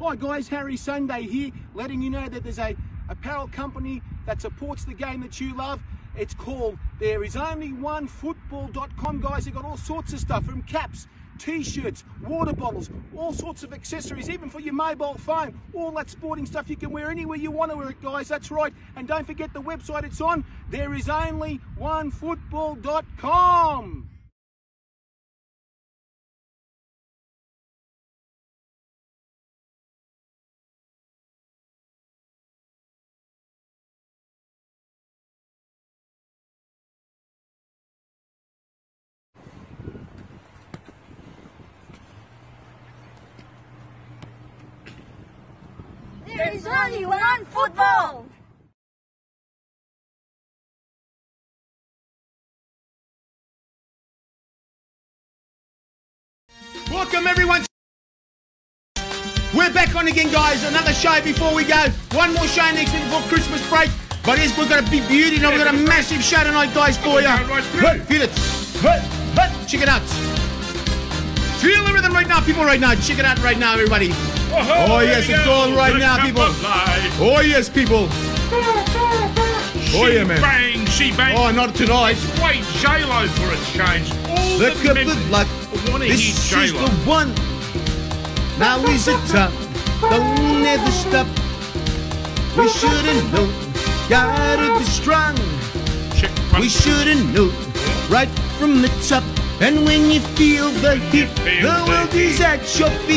Hi guys, Harry Sunday here, letting you know that there's a apparel company that supports the game that you love. It's called thereisonlyonefootball.com, guys. They've got all sorts of stuff, from caps, t-shirts, water bottles, all sorts of accessories, even for your mobile phone. All that sporting stuff you can wear anywhere you want to wear it, guys. That's right. And don't forget the website it's on, thereisonlyonefootball.com. There is only one football! Welcome everyone. We're back on again, guys. Another show before we go. One more show next week before Christmas break. But yes, we've got a big beauty and we've got a massive show tonight, guys, for you. Feel it. Check it out. Feel the rhythm right now, people, right now. Check it out right now, everybody. Oh yes, it's on right now, people. Oh yes, people. Oh yeah, man. Bang, she bang. Oh, not tonight. Wait, J-Lo for a change. All the cup of luck. This is the one. Now is the top. Don't never stop. We shouldn't know. Gotta be strong. We shouldn't know. Right from the top. And when you feel the heat, the world is at your feet.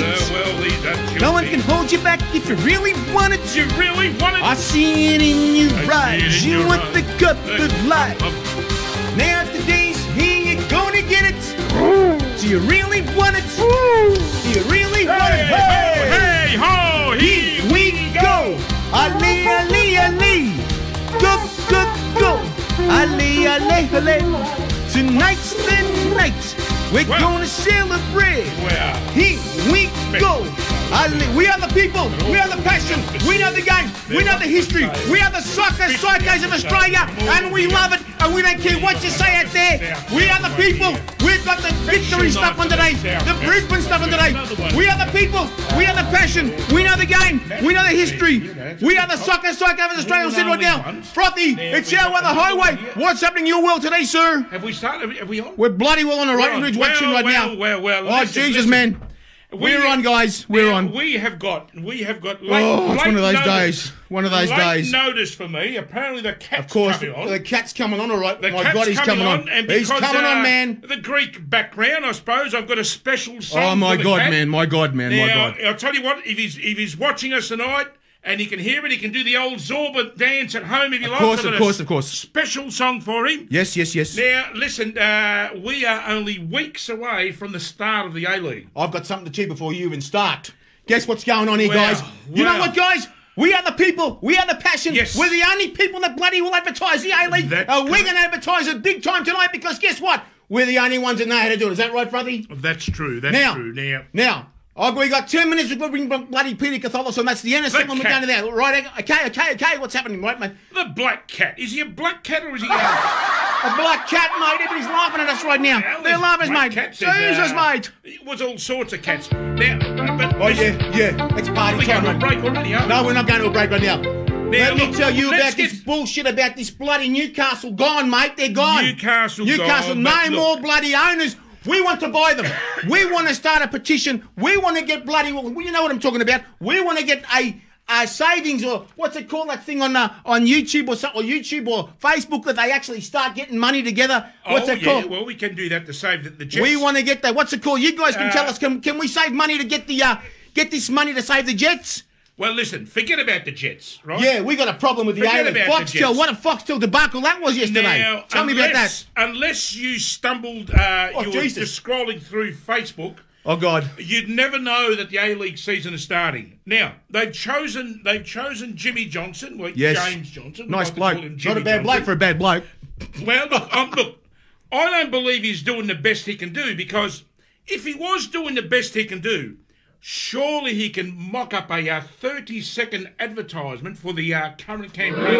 No one can hold you back if you really want it. You really want it? I see it in you rise. You want the cup of life. Now today's here, you're gonna get it. Do you really want it? Do you really want it? Hey, ho, here we go. Ali, Ali, Ali. Go, go, go. Ali, Ali, Ali. Tonight's the night. We're gonna celebrate. Here we go. We are the people. We are the passion. We know the game. We know the history. We are the soccer psychos of Australia, and we love it. And we don't care what you say out there. We are the people. We've got the victory stuff on today. The Brisbane stuff on today. We are the people. We are the passion. We know the game. We know the history. We are the soccer psychos of Australia. Sit right now. Frothy, it's our weather highway. What's happening in your world today, sir? Have we started? Have we on? We're bloody well on the right. We're watching right now. Oh, Jesus, man. We're on, guys. We're on. We have got. Oh, it's one of those days. One of those days. Notice for me. Apparently the cat's coming on. The cat's coming on, all right. My God, he's coming on. And he's coming on, man. The Greek background, I suppose. I've got a special song. Oh my for the God, cat. man. My God, man. Now, my God. I'll tell you what. If he's watching us tonight. And he can hear it. He can do the old Zorba dance at home if he likes. Of course. Special song for him. Yes. Now, listen, we are only weeks away from the start of the A-League. I've got something to tell you before you even start. Guess what's going on here, guys? You know what, guys? We are the people. We are the passion. Yes. We're the only people that bloody will advertise the A-League. We're going to advertise it big time tonight because guess what? We're the only ones that know how to do it. Is that right, Frothy? That's true. That's true. Now. We got 2 minutes. We've got to bring bloody Peter Katholos, and that's the end of the segment. We're going to that. Right, okay. What's happening, right, mate? The black cat. Is he a black cat or is he a black cat, mate? Everybody's laughing at us right now. They're laughing, mate. Jesus, mate. It was all sorts of cats. Now, yeah. It's party time, mate. Break already, huh? No, we're not going to a break right now. Let me tell you about this bullshit about this bloody Newcastle gone, mate. They're gone. Newcastle gone. No more bloody owners. We want to buy them. We want to start a petition. We want to get bloody. Well, you know what I'm talking about. We want to get a savings, or what's it called, that thing on YouTube or YouTube or Facebook, that they actually start getting money together. What's it called? Well, we can do that to save the Jets. We want to get that. What's it called? You guys can tell us. Can we save money to get this money to save the Jets? Well, listen, forget about the Jets, right? Yeah, we got a problem with the Foxtel. What a Foxtel debacle that was yesterday. Now, tell me about that. Unless you stumbled, you were just scrolling through Facebook. Oh God! You'd never know that the A-League season is starting. Now they've chosen Jimmy Johnson, James Johnson. Nice bloke. Not a bad bloke for a bad bloke. Well, look, I don't believe he's doing the best he can do, because if he was doing the best he can do, surely he can mock up a 30-second advertisement for the current campaign.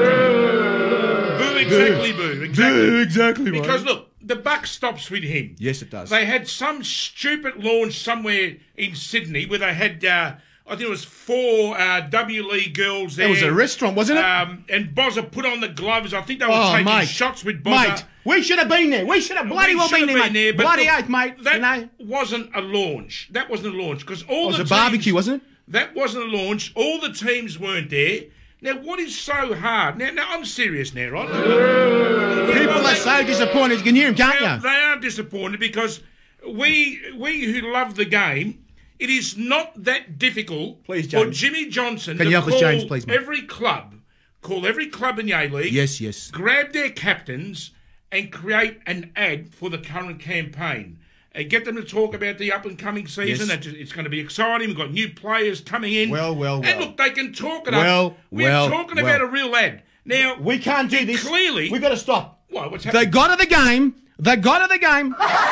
Boo, exactly, boo. Exactly. Because look, the buck stops with him. Yes, it does. They had some stupid launch somewhere in Sydney where they had I think it was 4 W League girls there. It was a restaurant, wasn't it? And Bozza put on the gloves. I think they were taking shots with Bozza. Mate, we should have been there. We should have bloody well been there, mate. Bloody oath, mate. That wasn't a launch. That wasn't a launch. Because all it was a barbecue, wasn't it? That wasn't a launch. All the teams weren't there. Now, what is so hard? Now I'm serious now, right? People are so disappointed. You can hear them, can't you? They are disappointed because we who love the game, it is not that difficult for Jimmy Johnson to call every club in the A-League, yes, grab their captains and create an ad for the current campaign. And get them to talk about the up-and-coming season. Yes. It's going to be exciting. We've got new players coming in. Well. And look, they can talk it up. We're talking about a real ad. Now, we can't do this. Clearly. We've got to stop. What? What's happening? The god of the game. The god of the game.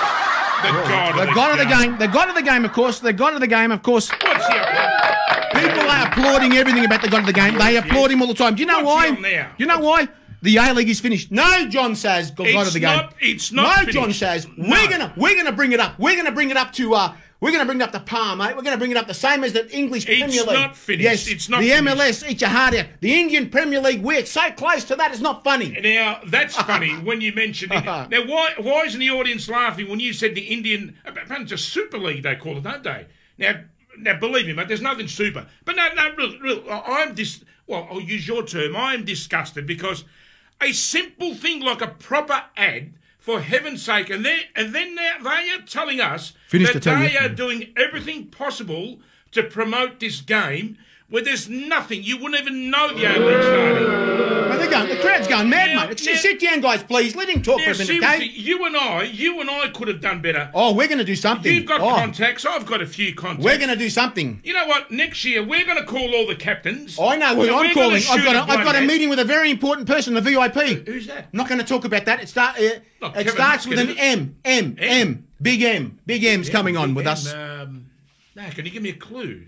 The god of the game. The god of the game, of course. The god of the game, of course. What's the up? People are applauding everything about the god of the game. They applaud him all the time. Do you know why? Do you know why? The A-League is finished. No, John says, God of the game. It's not finished. John says, we're gonna bring it up. We're gonna bring it up to to par, mate. We're gonna bring it up the same as the English Premier League. It's not finished. Yes, it's not the finished. MLS, eat your heart out. The Indian Premier League, we're so close to that. It's not funny. Now that's funny when you mention it. Now why isn't the audience laughing when you said the Indian? Apparently, it's a Super League they call it, don't they? Now believe me, mate. There's nothing super. But no, real. I'll use your term. I am disgusted because a simple thing like a proper ad, for heaven's sake, and then they are telling us that they are doing everything possible to promote this game where there's nothing. You wouldn't even know the A-League starting. Well, they're going. The crowd's going mad, mate. Sit down, guys, please. Let him talk for a minute, okay? You and I could have done better. Oh, we're going to do something. You've got contacts. I've got a few contacts. We're going to do something. You know what? Next year we're going to call all the captains. I know who I'm calling. I've got a meeting with a very important person, the VIP. Who's that? I'm not going to talk about that. It starts with an M. Big M. Big M's coming on with us. Can you give me a clue?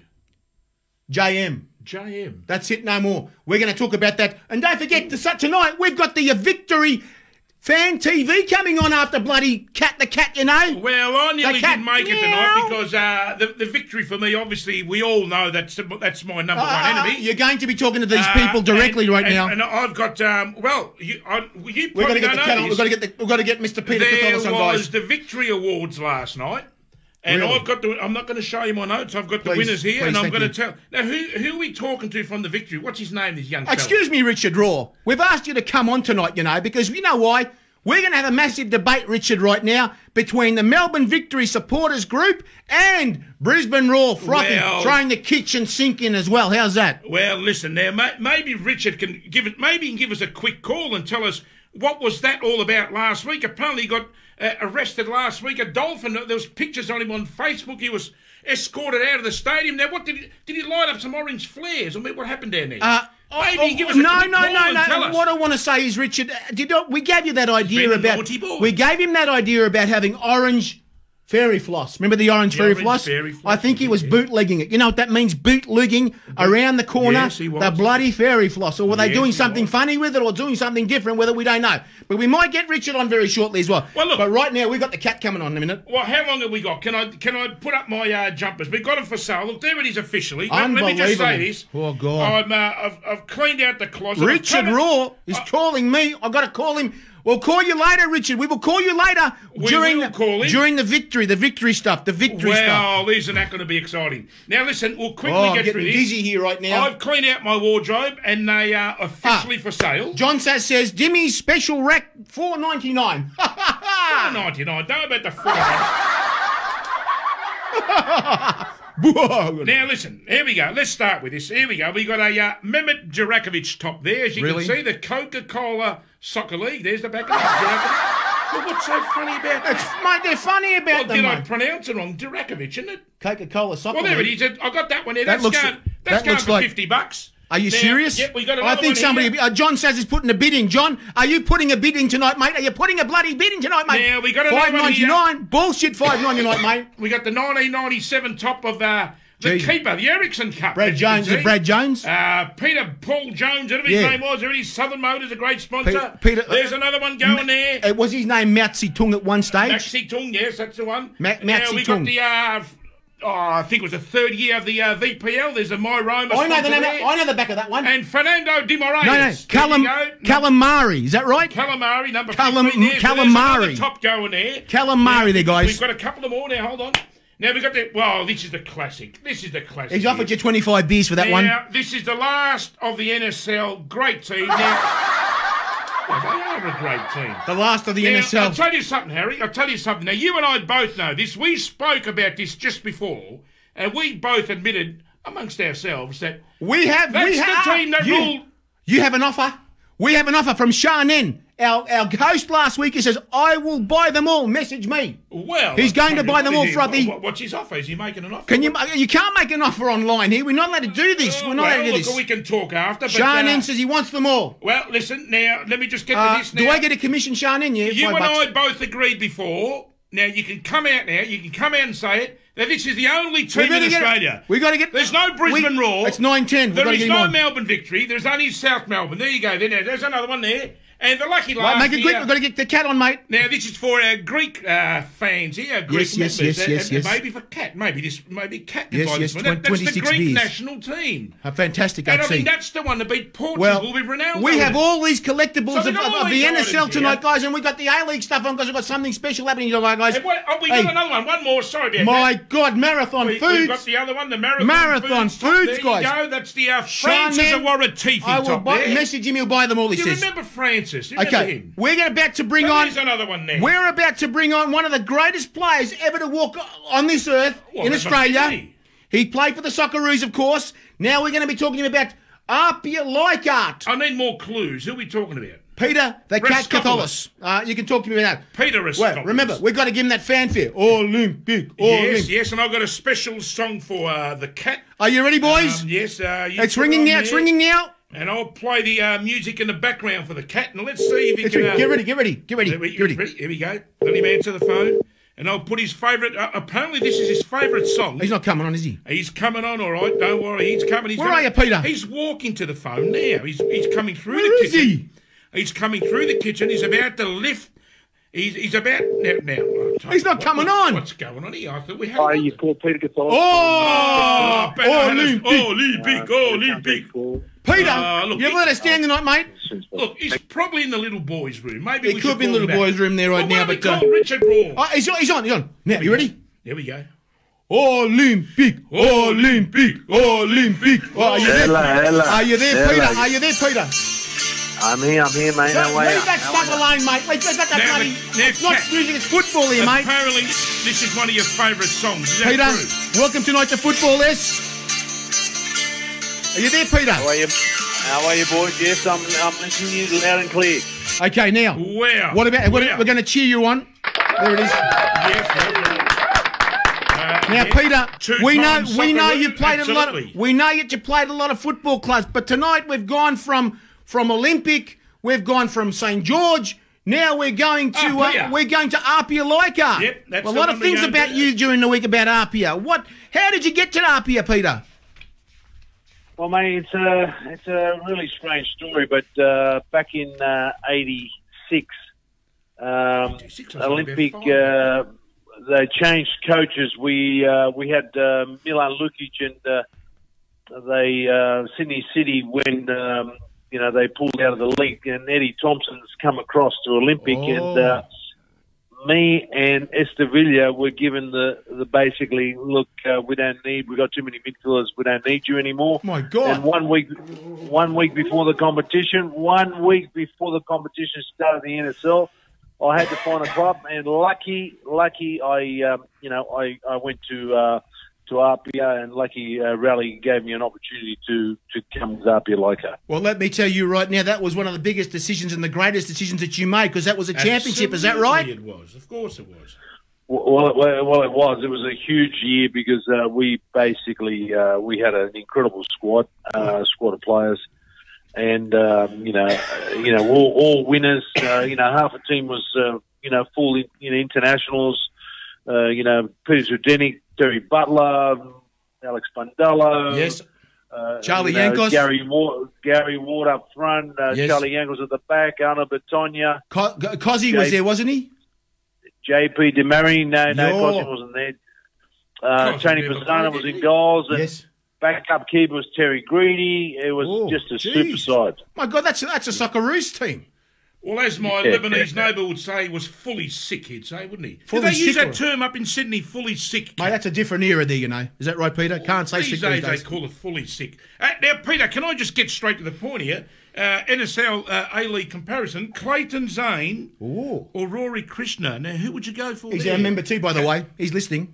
JM. That's it, no more. We're going to talk about that. And don't forget, tonight, we've got the Victory Fan TV coming on after bloody the cat, you know. Well, I nearly didn't make it tonight because the Victory for me, obviously, we all know that's my number one enemy. You're going to be talking to these people directly right now. And I've got, you we've got to get Mr. Peter Katholos on, guys. There was the Victory Awards last night. And really? I'm not going to show you my notes. I've got the winners here, and I'm going to tell. Now, who are we talking to from the Victory? What's his name, this young fella? Excuse me, Richard Raw. We've asked you to come on tonight, you know, because you know why? We're going to have a massive debate, Richard, right now, between the Melbourne Victory supporters group and Brisbane Raw Frothy, throwing the kitchen sink in as well. How's that? Well, listen, now, maybe Richard can give us a quick call and tell us what was that all about last week. Apparently he got arrested last week, a dolphin. There was pictures on him on Facebook. He was escorted out of the stadium. Now, what did he light up some orange flares? I mean, what happened down there? Maybe give us a quick call and tell us. What I want to say is, Richard, we gave you that idea about. We gave him that idea about having orange fairy floss. Remember the orange fairy floss? I think he was bootlegging it. You know what that means? Bootlegging around the corner. Yes, he was. The bloody fairy floss. Or were they doing something funny with it or doing something different with it? We don't know. But we might get Richard on very shortly as well. Look, but right now we've got the cat coming on in a minute. Well, how long have we got? Can I put up my jumpers? We've got them for sale. Look, there it is officially. Let me just say this. Oh God! I've cleaned out the closet. Richard Raw is calling me. I've got to call him. We'll call you later, Richard. We will call you later during the victory stuff. Well, isn't that going to be exciting? Now, listen, we'll quickly get through this. I'm getting dizzy here right now. I've cleaned out my wardrobe, and they are officially for sale. John says, Jimmy's special rack, $4.99. $4.99. Don't know about the $4.99. Now, listen, here we go. Let's start with this. Here we go. We got a Mehmet Durakovic top there. As you can see, the Coca-Cola Soccer League. There's the back of that. Well, what's so funny about that? Mate, they're funny about them, did I pronounce it wrong? Durakovic, isn't it? Coca-Cola Soccer League. Well, there it is. I got that one there. That's going for $50. Are you serious? Yep, we got another I think one somebody. here. John says he's putting a bid in. John, are you putting a bid in tonight, mate? Are you putting a bloody bid in tonight, mate? Yeah, we got another one here. $5.99. Bullshit. $5.99, mate. We got the 1997 top of the keeper, the Ericsson Cup. Brad Jones. Brad Jones. Peter Paul Jones, whatever his name was. Already Southern Motors, a great sponsor. Peter. There's another one going there. Was his name Mao Zedong at one stage? Mao Zedong, yes, that's the one. Mao Zedong. We got I think it was the third year of the VPL. There's a My Roma. I know the name. there. I know the back of that one. And Fernando Di Moraes. No, Calamari. Is that right? Calamari, number 15 there. Calamari. So there's another top going there. Calamari, there, guys. We've got a couple of more now. Hold on. Now we've got the. Well, this is the classic. He's offered you 25 beers for that one. Now, this is the last of the NSL. Great team. Now, well, they are a great team. The last of the Now, NSL. I'll tell you something, Harry. I'll tell you something. Now, you and I both know this. We spoke about this just before, and we both admitted amongst ourselves that that's the team that ruled. You have an offer. We have an offer from Sharnen, our host last week. He says, I will buy them all. Message me. Well, he's going to buy them all for the... What's his offer? Is he making an offer? You can't make an offer online here. We're not allowed to do this. We're not allowed to do this. We can talk after. Sharnen says he wants them all. Well, listen, now, let me just get to this now. Do I get a commission, Sharnen? Yeah, you and I both agreed before. Now, you can come out now. You can come out and say it. Now, this is the only team in Australia. We got to get... There's no Brisbane Roar. It's 9-10. There is no Melbourne victory. There's only South Melbourne. There you go. There's another one there. And the lucky last make it quick. We've got to get the cat on, mate. Now, this is for our Greek fans here. Our Greek members. Yes. Maybe for Cat. Maybe Cat can buy this one. That's the Greek national team. Fantastic, and I mean, that's the one to beat Portugal with Ronaldo. We have all these collectibles of the NSL tonight, guys, and we've got the A-League stuff on because we've got something special happening tonight, guys. We got another one. One more. Sorry about that. My God, Marathon Foods. We've got the other one, the Marathon Foods, guys. There you go. That's the Francis Awaratifi top there. Message him. He'll buy them all, he says. You remember Francis? Remember him? We're about to bring on... There's another one there. We're about to bring on one of the greatest players ever to walk on this earth in Australia. He played for the Socceroos, of course. Now we're going to be talking about Apia Leichhardt. I need more clues. Who are we talking about? Peter the Cat Katholos. You can talk to me about that. Peter Well, remember, we've got to give him that fanfare. Olympic. Yes, and I've got a special song for the Cat. Are you ready, boys? Yes. It's ringing now. It's ringing now. And I'll play the music in the background for the Cat, and let's see if he can... Get ready. Here we go. Let him answer the phone, and I'll put his favourite... apparently this is his favourite song. He's not coming on, is he? He's coming on, all right. Don't worry, he's coming. Where are you, Peter? He's walking to the phone now. He's coming through the Where is kitchen. he? He's coming through the kitchen. He's about to lift... He's about... Now he's not coming on. What's going on here? I thought we had... Hi, you call Peter Katholos. Olympic. Peter, you've let us stand tonight, mate. Look, he's probably in the little boys' room. Maybe he could be in the little boys' room there right now. But Richard Raw. He's on. Now, you ready? There we go. Olympic. Are you there? Hello. Are you there, Peter? Are you there, Peter? I'm here, mate. Leave that stuff alone, mate. Leave that bloody... It's not music, it's football here, mate. Apparently, this is one of your favourite songs. Is that Peter, true? welcome tonight to Football, yes? Are you there, Peter? How are you, boys? Yes, I'm listening to you loud and clear. Okay, now. Wow. What about... We're going to cheer you on. There it is. Now, Peter, we know you played a lot. We know that you played a lot of football clubs, but tonight we've gone from Olympic, we've gone from St George. Now we're going to Apia Leichhardt. Yep, that's a lot of things about you during the week about Apia. How did you get to Apia, Peter? Well, mate, it's a really strange story, but back in '86, Olympic. They changed coaches. We had Milan Lukic and Sydney City when they pulled out of the league, and Eddie Thompson's come across to Olympic, and me and Estevilla were given the basically look. We've got too many midfielders. We don't need you anymore. My God! And 1 week before the competition, started the NSL. I had to find a club, and lucky, I went to Apia, and lucky Rally gave me an opportunity to come to Apia Leichhardt. Well, let me tell you right now, that was one of the biggest decisions and the greatest decisions that you made, because that was a championship. Is that right? It was, of course, it was. Well, it was. It was a huge year because we basically we had an incredible squad of players. And all winners. Half the team was full internationals. Peter Zudenic, Terry Butler, Alex Bandello. Yes. Charlie Yankos. Gary Ward up front. Yes. Charlie Yankos at the back. Arno Batonia. Cozzy was there, wasn't he? JP DeMary. No, Cozzy wasn't there. Tony Pisano was in goals. And Yes. backup keeper was Terry Greedy. It was just a super side. My God, that's a Socceroos team. Well, as my Lebanese neighbour would say, he was fully sick, he'd say, wouldn't he? Fully Did they use sick, that term up in Sydney, fully sick? Mate, that's a different era there, you know. Is that right, Peter? Can't say These sick days these days. they call it fully sick. Now, Peter, can I just get straight to the point here? NSL A-League comparison, Clayton Zane Ooh. or Rory Krishna. Now, who would you go for He's there? our member too, by the way. He's listening.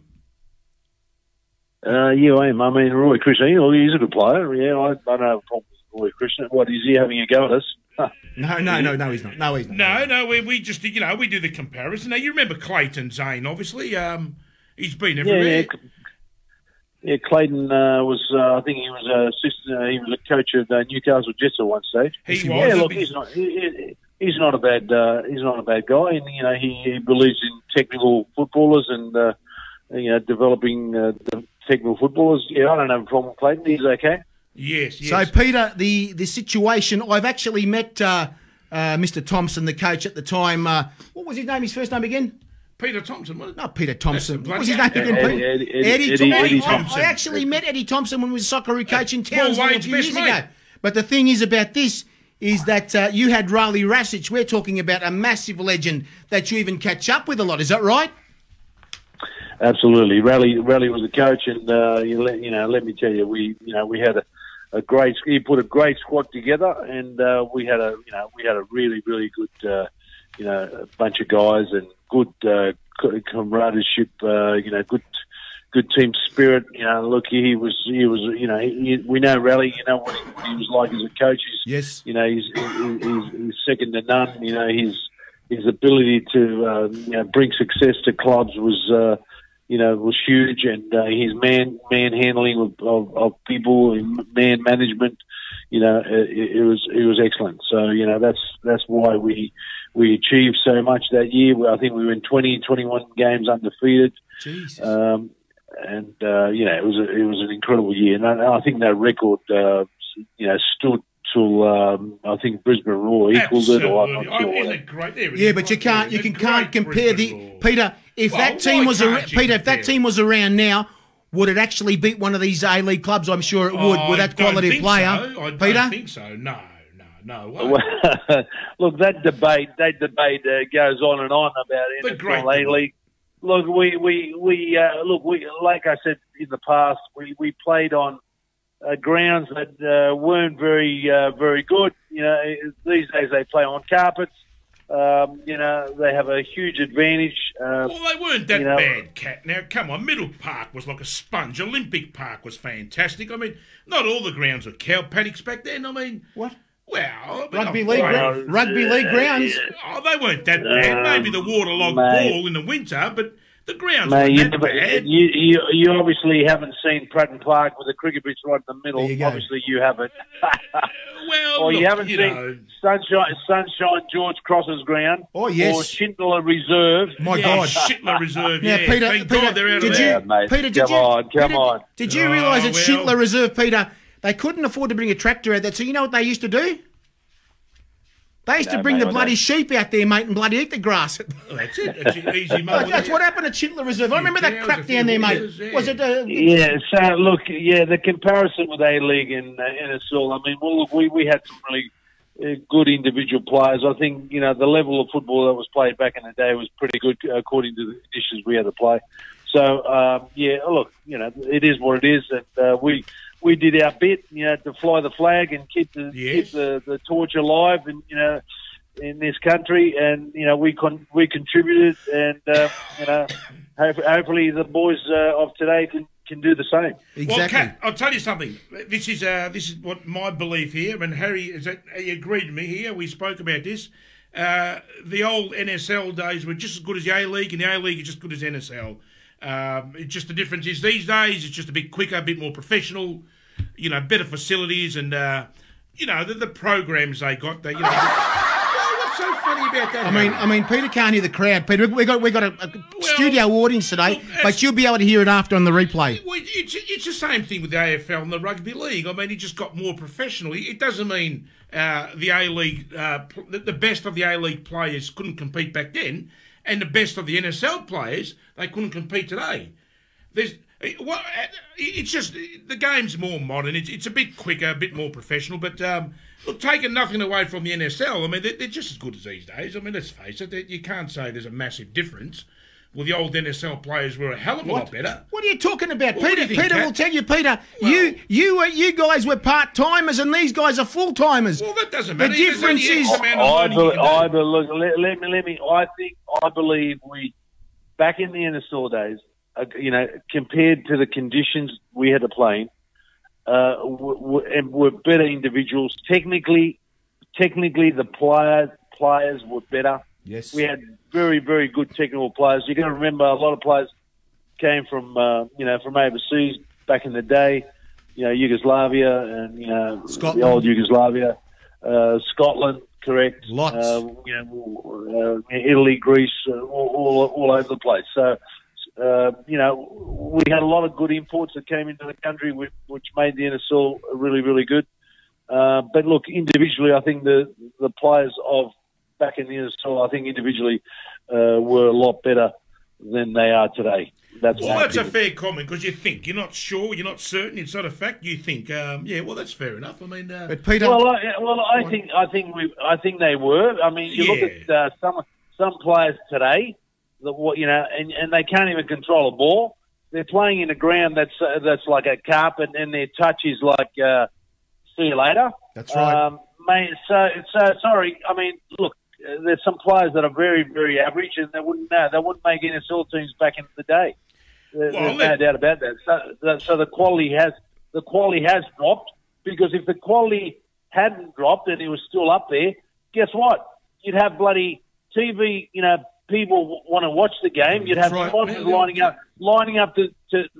Yeah, I am. I mean, Roy Krishna, he's a good player. Yeah, I don't have a problem with Roy Krishna. What, is he having a go at us? No, he's not. No, he's not. No, we just, we do the comparison. Now, you remember Clayton Zane, obviously. He's been everywhere. Yeah, Clayton was. I think he was assistant. He was a coach at Newcastle Jets at one stage. He was. Yeah, look, he's not. He's not a bad. He's not a bad guy, and he believes in technical footballers and developing the technical footballers. Yeah, I don't have a problem with Clayton. He's okay. Yes. So, Peter, the situation, I've actually met Mr. Thompson, the coach at the time. What was his name, his first name again? Peter Thompson, wasn't it? Not Peter Thompson. That's the What was his name again, Eddie Peter? Eddie Thompson. I actually met Eddie Thompson when he was a Socceroo coach in Townsville a Wade's few best years mate. ago. But the thing is about this is that you had Riley Rasic. We're talking about a massive legend that you even catch up with a lot. Is that right? Absolutely, Raleigh was a coach, and let me tell you, we had a great. He put a great squad together, and we had a really good bunch of guys and good camaraderie. Good team spirit. Look, we know Raleigh. What he was like as a coach. He's second to none. His ability to bring success to clubs was huge, and his man handling of people and man management, it was excellent. So that's why we achieved so much that year. I think we were in 21 games undefeated. Jesus. It was an incredible year, and I think that record stood till I think Brisbane Roar equaled it, or I'm not sure. Isn't it great? Yeah, but you can't compare the Peter. If that team was around now, would it actually beat one of these A-League clubs? I'm sure it would with that quality of player. So. I Peter? don't think so. No. Look, that debate goes on and on about NFL A-League. Look, we like I said in the past, we played on grounds that weren't very good. These days they play on carpets. They have a huge advantage. Well, they weren't that bad, Cat. Now, come on, Middle Park was like a sponge. Olympic Park was fantastic. I mean, not all the grounds were cow paddocks back then. I mean, What? Well, Rugby league grounds. Oh, they weren't that bad. Maybe the waterlogged ball in the winter, but the grounds Mate, weren't that bad. you obviously haven't seen Pratton Park with a cricket pitch right in the middle. There you go. Obviously, you haven't. Well, Or look, you haven't you seen know. Sunshine George Cross's ground. Oh, yes. Or Schindler Reserve. My Yeah, God. Schindler Reserve, Now, yeah. Peter, Thank God they're out did of you, there. mate. Peter, did Come on. Did you realise at well. Schindler Reserve, Peter, they couldn't afford to bring a tractor out there? So you know what they used to do? They used to bring the bloody sheep out there, mate, and bloody eat the grass. Oh, that's it. That's easy, mate. That's what happened at Schindler Reserve. I remember that cows, crap a few down there, mate. horses, yeah. Was it? Yeah, so look, the comparison with A-League and NSL, I mean, well, look, we had some really good individual players. I think, the level of football that was played back in the day was pretty good according to the conditions we had to play. So, look, it is what it is, and we did our bit, to fly the flag and keep the torch alive, and in this country, and we contributed, and hopefully the boys of today can do the same. Exactly. Well, Kat, I'll tell you something. This is what my belief here, and Harry, he agreed with me here. We spoke about this. The old NSL days were just as good as the A-League, and the A-League is just as good as NSL. Just the difference is these days it's just a bit quicker, a bit more professional, better facilities, and the programs they got. What's so funny about that? I mean, Peter can't hear the crowd. Peter, we got a studio audience today, but you'll be able to hear it after on the replay. It's the same thing with the AFL and the Rugby League. I mean, it just got more professional. It doesn't mean the A-League, the best of the A-League players couldn't compete back then, and the best of the NSL players, they couldn't compete today. It's just the game's more modern. It's a bit quicker, a bit more professional. But look, taking nothing away from the NSL, I mean, they're just as good as these days. I mean, let's face it, you can't say there's a massive difference. Well, the old NSL players were a hell of a lot better. What are you talking about, Well, Peter? what do you think, Peter Kat? will tell you, Peter. Well- you guys were part timers, and these guys are full timers. Well, that doesn't The matter. There's only difference X is, amount of money you can do. Look, let me. I believe we back in the NSL days, compared to the conditions we had to play in, were better individuals. Technically, the players were better. yes, We had very, very good technical players. You got to remember, a lot of players came from from overseas back in the day. Yugoslavia and Scotland. the old Yugoslavia, Scotland, correct? Lots. Italy, Greece, all over the place. So, we had a lot of good imports that came into the country, which made the NSL really, really good. But look, individually, I think the players of back in the NSL, I think individually were a lot better than they are today. That's a fair comment because you think you're not sure, you're not certain. It's not a fact. You think, that's fair enough. I mean, but Peter, I think they were. I mean, you look at some players today and they can't even control a ball. They're playing in a ground that's like a carpet, and their touch is like see you later. That's right. Mate, so sorry. I mean, look, there's some players that are very, very average, and they wouldn't make NSL teams back in the day. There's no doubt about that. So the quality has dropped, because if the quality hadn't dropped and it was still up there, guess what? You'd have bloody TV. People want to watch the game. You'd have sponsors lining up to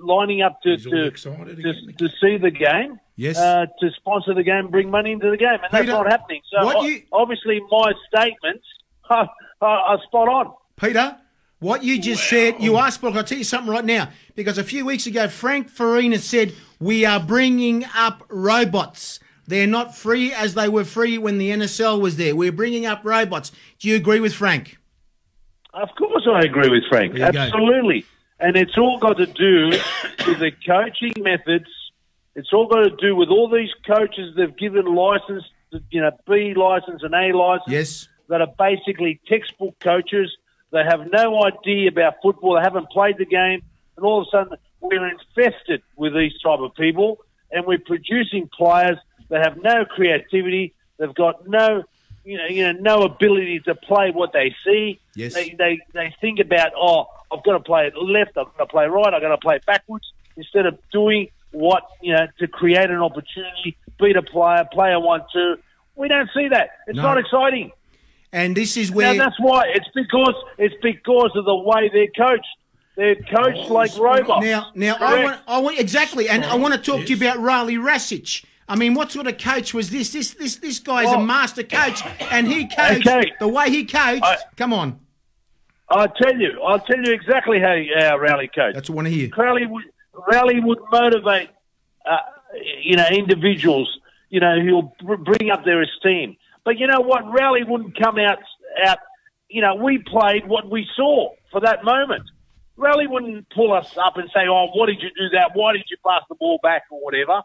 see the game. yes, To sponsor the game, bring money into the game, and that's Peter, not happening. So obviously, my statements are spot on. Peter, what you just said, you asked, but I'll tell you something right now, because a few weeks ago, Frank Farina said, we are bringing up robots. They're not free as they were free when the NSL was there. We're bringing up robots. Do you agree with Frank? Of course, I agree with Frank. Absolutely, and it's all got to do with the coaching methods. It's all got to do with all these coaches they've given license, B license and A license. Yes. That are basically textbook coaches. They have no idea about football. They haven't played the game, and all of a sudden we're infested with these type of people, and we're producing players that have no creativity. They've got no ability to play what they see. Yes. They think about, I've got to play it left, I've got to play right, I've got to play backwards, instead of doing what, to create an opportunity, beat a player 1-2. We don't see that. It's not exciting. And this is where... Now, that's why. It's because of the way they're coached. They're coached like robots. Now, I want exactly, and I want to talk to you about Riley Rasic. I mean, what sort of coach was this? This guy's a master coach, and he coached the way he coached. Come on. I'll tell you exactly how Rowley coached. That's what I want to hear. Rowley would motivate, individuals, who'll bring up their esteem. But you know what? Rowley wouldn't come out. We played what we saw for that moment. Rowley wouldn't pull us up and say, "Oh, what did you do that? Why did you pass the ball back or whatever?"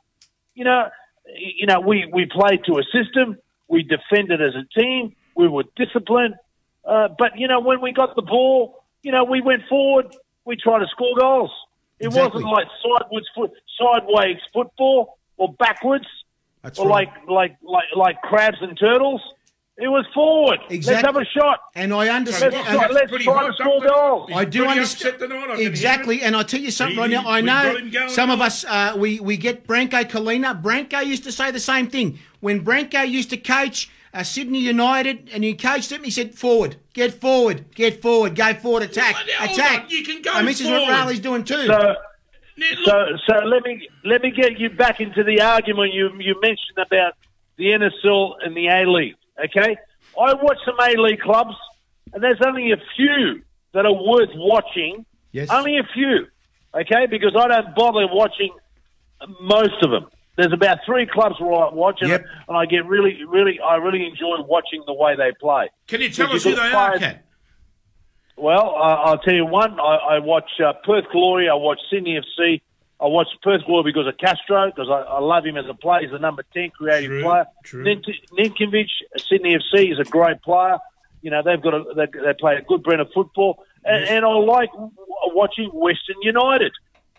We played to a system. We defended as a team. We were disciplined. But when we got the ball, we went forward. We tried to score goals. It wasn't like sideways football or backwards. That's or right. like crabs and turtles. It was forward. Exactly. Let's have a shot. And I understand. Let's try to score goals. I do understand. Exactly. And I'll tell you something right now. I know some of us, we get Branko Kalina. Branko used to say the same thing. When Branko used to coach Sydney United and he coached them, he said, forward, get forward, go forward, attack. You can go and this is what Riley's doing too. So let me get you back into the argument you mentioned about the NSL and the A-League, okay? I watch some A-League clubs, and there's only a few that are worth watching. Yes. Only a few, okay? Because I don't bother watching most of them. There's about 3 clubs where I watch, and I get really enjoy watching the way they play. Can you tell us who they are, Kat? Well, I'll tell you one. I watch Perth Glory. I watch Sydney FC. I watch Perth Glory because of Castro, because I love him as a player. He's a number 10 creative player. True. Ninkovic, Sydney FC, is a great player. You know, they play a good brand of football. And I like watching Western United.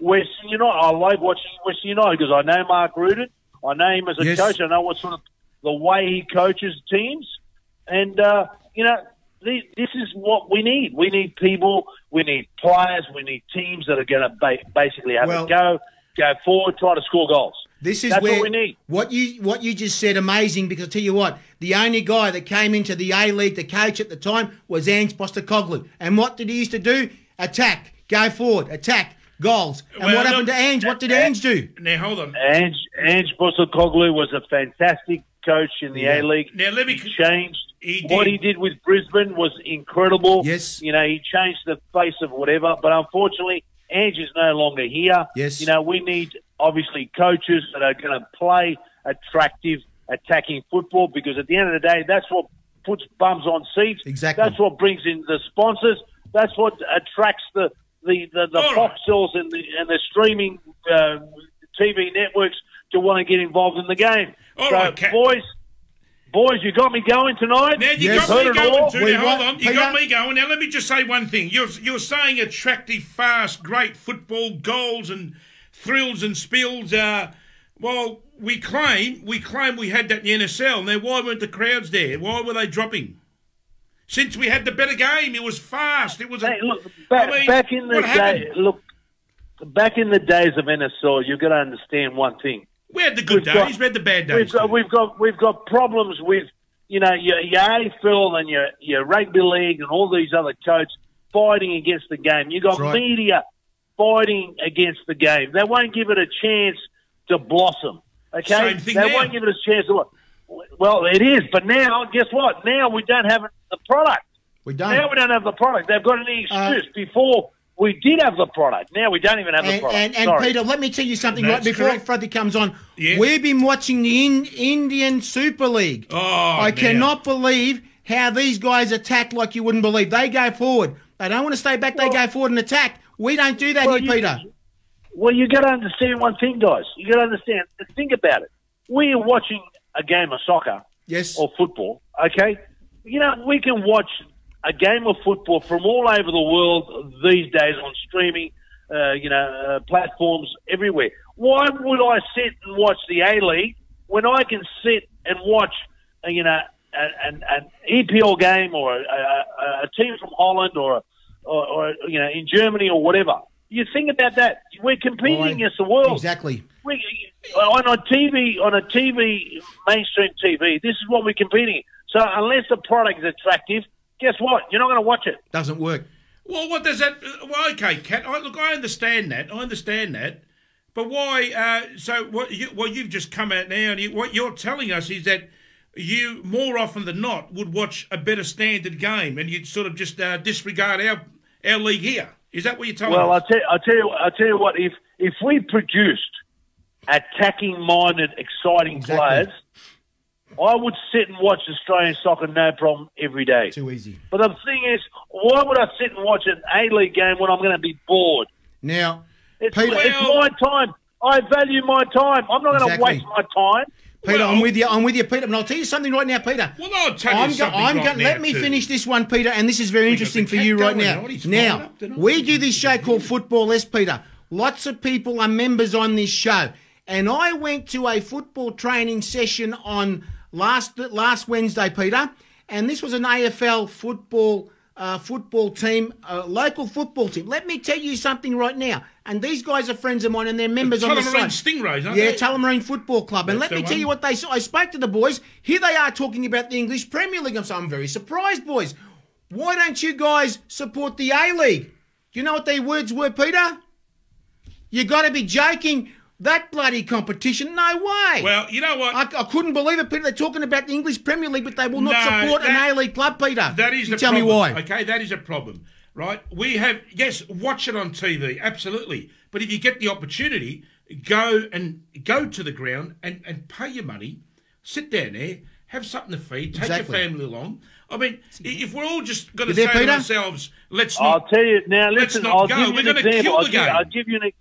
I like watching Western United because I know Mark Rudan. I know him as a coach. I know what sort of the way he coaches teams. And, this is what we need. We need people. We need players. We need teams that are going to basically have a go forward, try to score goals. That's what we need. What you just said, amazing, because I tell you what, the only guy that came into the A-League to coach at the time was Ange Postecoglou. And what did he used to do? Attack, go forward, attack, goals. And what happened to Ange? What did Ange do? Now, hold on. Ange Postecoglou was a fantastic coach in the A-League. Now, let me... He changed. What he did with Brisbane was incredible. Yes. You know, he changed the face of whatever. But unfortunately, Ange is no longer here. Yes. You know, we need, obviously, coaches that are going to play attractive, attacking football, because at the end of the day, that's what puts bums on seats. Exactly. That's what brings in the sponsors. That's what attracts the Foxels and the streaming TV networks to want to get involved in the game. All right, Boys, you got me going tonight. Now, you got me going too. Now, hold on. You Peter? got me going. Now, let me just say one thing. You're saying attractive, fast, great football, goals and thrills and spills. Well, we claim we had that in the NSL. Now, why weren't the crowds there? Why were they dropping? Since we had the better game, it was fast. It was. Back in the day. Look, back in the days of NSL, you've got to understand one thing. We had the good days. We had the bad days. We've got problems with, your AFL and your rugby league and all these other coaches fighting against the game. You got media fighting against the game. They won't give it a chance to blossom. Okay, same thing they won't give it a chance to. Well, it is, but now, guess what? Now we don't have the product. We don't. Now we don't have the product. They've got any excuse. Before we did have the product. Now we don't even have the product. And Peter, let me tell you something right before Freddie comes on. Yeah. We've been watching the Indian Super League. I cannot believe how these guys attack like you wouldn't believe. They go forward. They don't want to stay back. They go forward and attack. We don't do that here, Peter. Well, you got to understand one thing, guys. You got to understand. Think about it. We are watching a game of soccer, or football. Okay, we can watch a game of football from all over the world these days on streaming, platforms everywhere. Why would I sit and watch the A-League when I can sit and watch, an EPL game or a team from Holland or in Germany or whatever? You think about that. We're competing against the world. Exactly. On a TV, mainstream TV, this is what we're competing. So unless the product is attractive, guess what? You're not going to watch it. Doesn't work. Well, what does that... Well, okay, Kat, I understand that. But why... so what you've just come out now, and what you're telling us is that you, more often than not, would watch a better standard game, and you'd sort of just disregard our league here. Is that what you're telling us? Well, I'll tell you what. If we produced attacking-minded, exciting players, I would sit and watch Australian soccer no problem every day. Too easy. But the thing is, why would I sit and watch an A-League game when I'm going to be bored? Now, it's my time. I value my time. I'm not going to waste my time. Peter, I'm with you, Peter. But I'll tell you something right now, Peter. Well, I'll tell you something Let me finish this one, Peter, and this is very interesting for you right now. Now, we do this show called Football S, Peter. Lots of people are members on this show. And I went to a football training session on last Wednesday, Peter, and this was an AFL football team, a local football team. Let me tell you something right now. And these guys are friends of mine, and they're members on the site. Stingrays, aren't they? Yeah, Tullamarine Football Club. And let me tell you what they said. I spoke to the boys. Here they are talking about the English Premier League. I'm very surprised, boys. Why don't you guys support the A-League? Do you know what their words were, Peter? You got to be joking. That bloody competition, no way. Well, you know what? I couldn't believe it, Peter. They're talking about the English Premier League, but they will not support an A-League club, Peter. That is the problem. Tell me why. Okay, that is a problem, right? We have, yes, watch it on TV, absolutely. But if you get the opportunity, go to the ground and pay your money, sit down there, have something to feed, take your family along. I mean, if we're all just going to say to ourselves, let's not... I'll tell you, now listen, I'll give you an example. I'll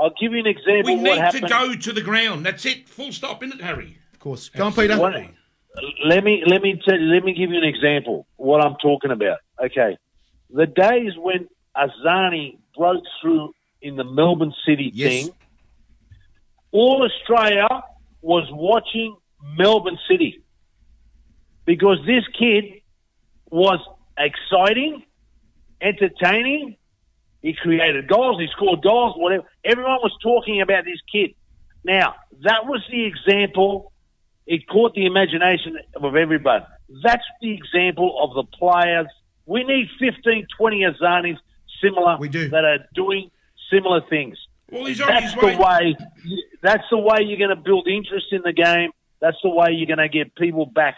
I'll give you an example. We what need happened. to go to the ground. That's it. Full stop, isn't it, Harry? Of course. Go on, Peter. Let me give you an example. What I'm talking about. Okay, the days when Azani broke through in the Melbourne City thing, all Australia was watching Melbourne City because this kid was exciting, entertaining. He created goals. He scored goals. Whatever. Everyone was talking about this kid. Now that was the example. It caught the imagination of everybody. That's the example of the players. We need 15, 20 Azanis similar that are doing similar things. Well, he's on his way. That's the way you're going to build interest in the game. That's the way you're going to get people back,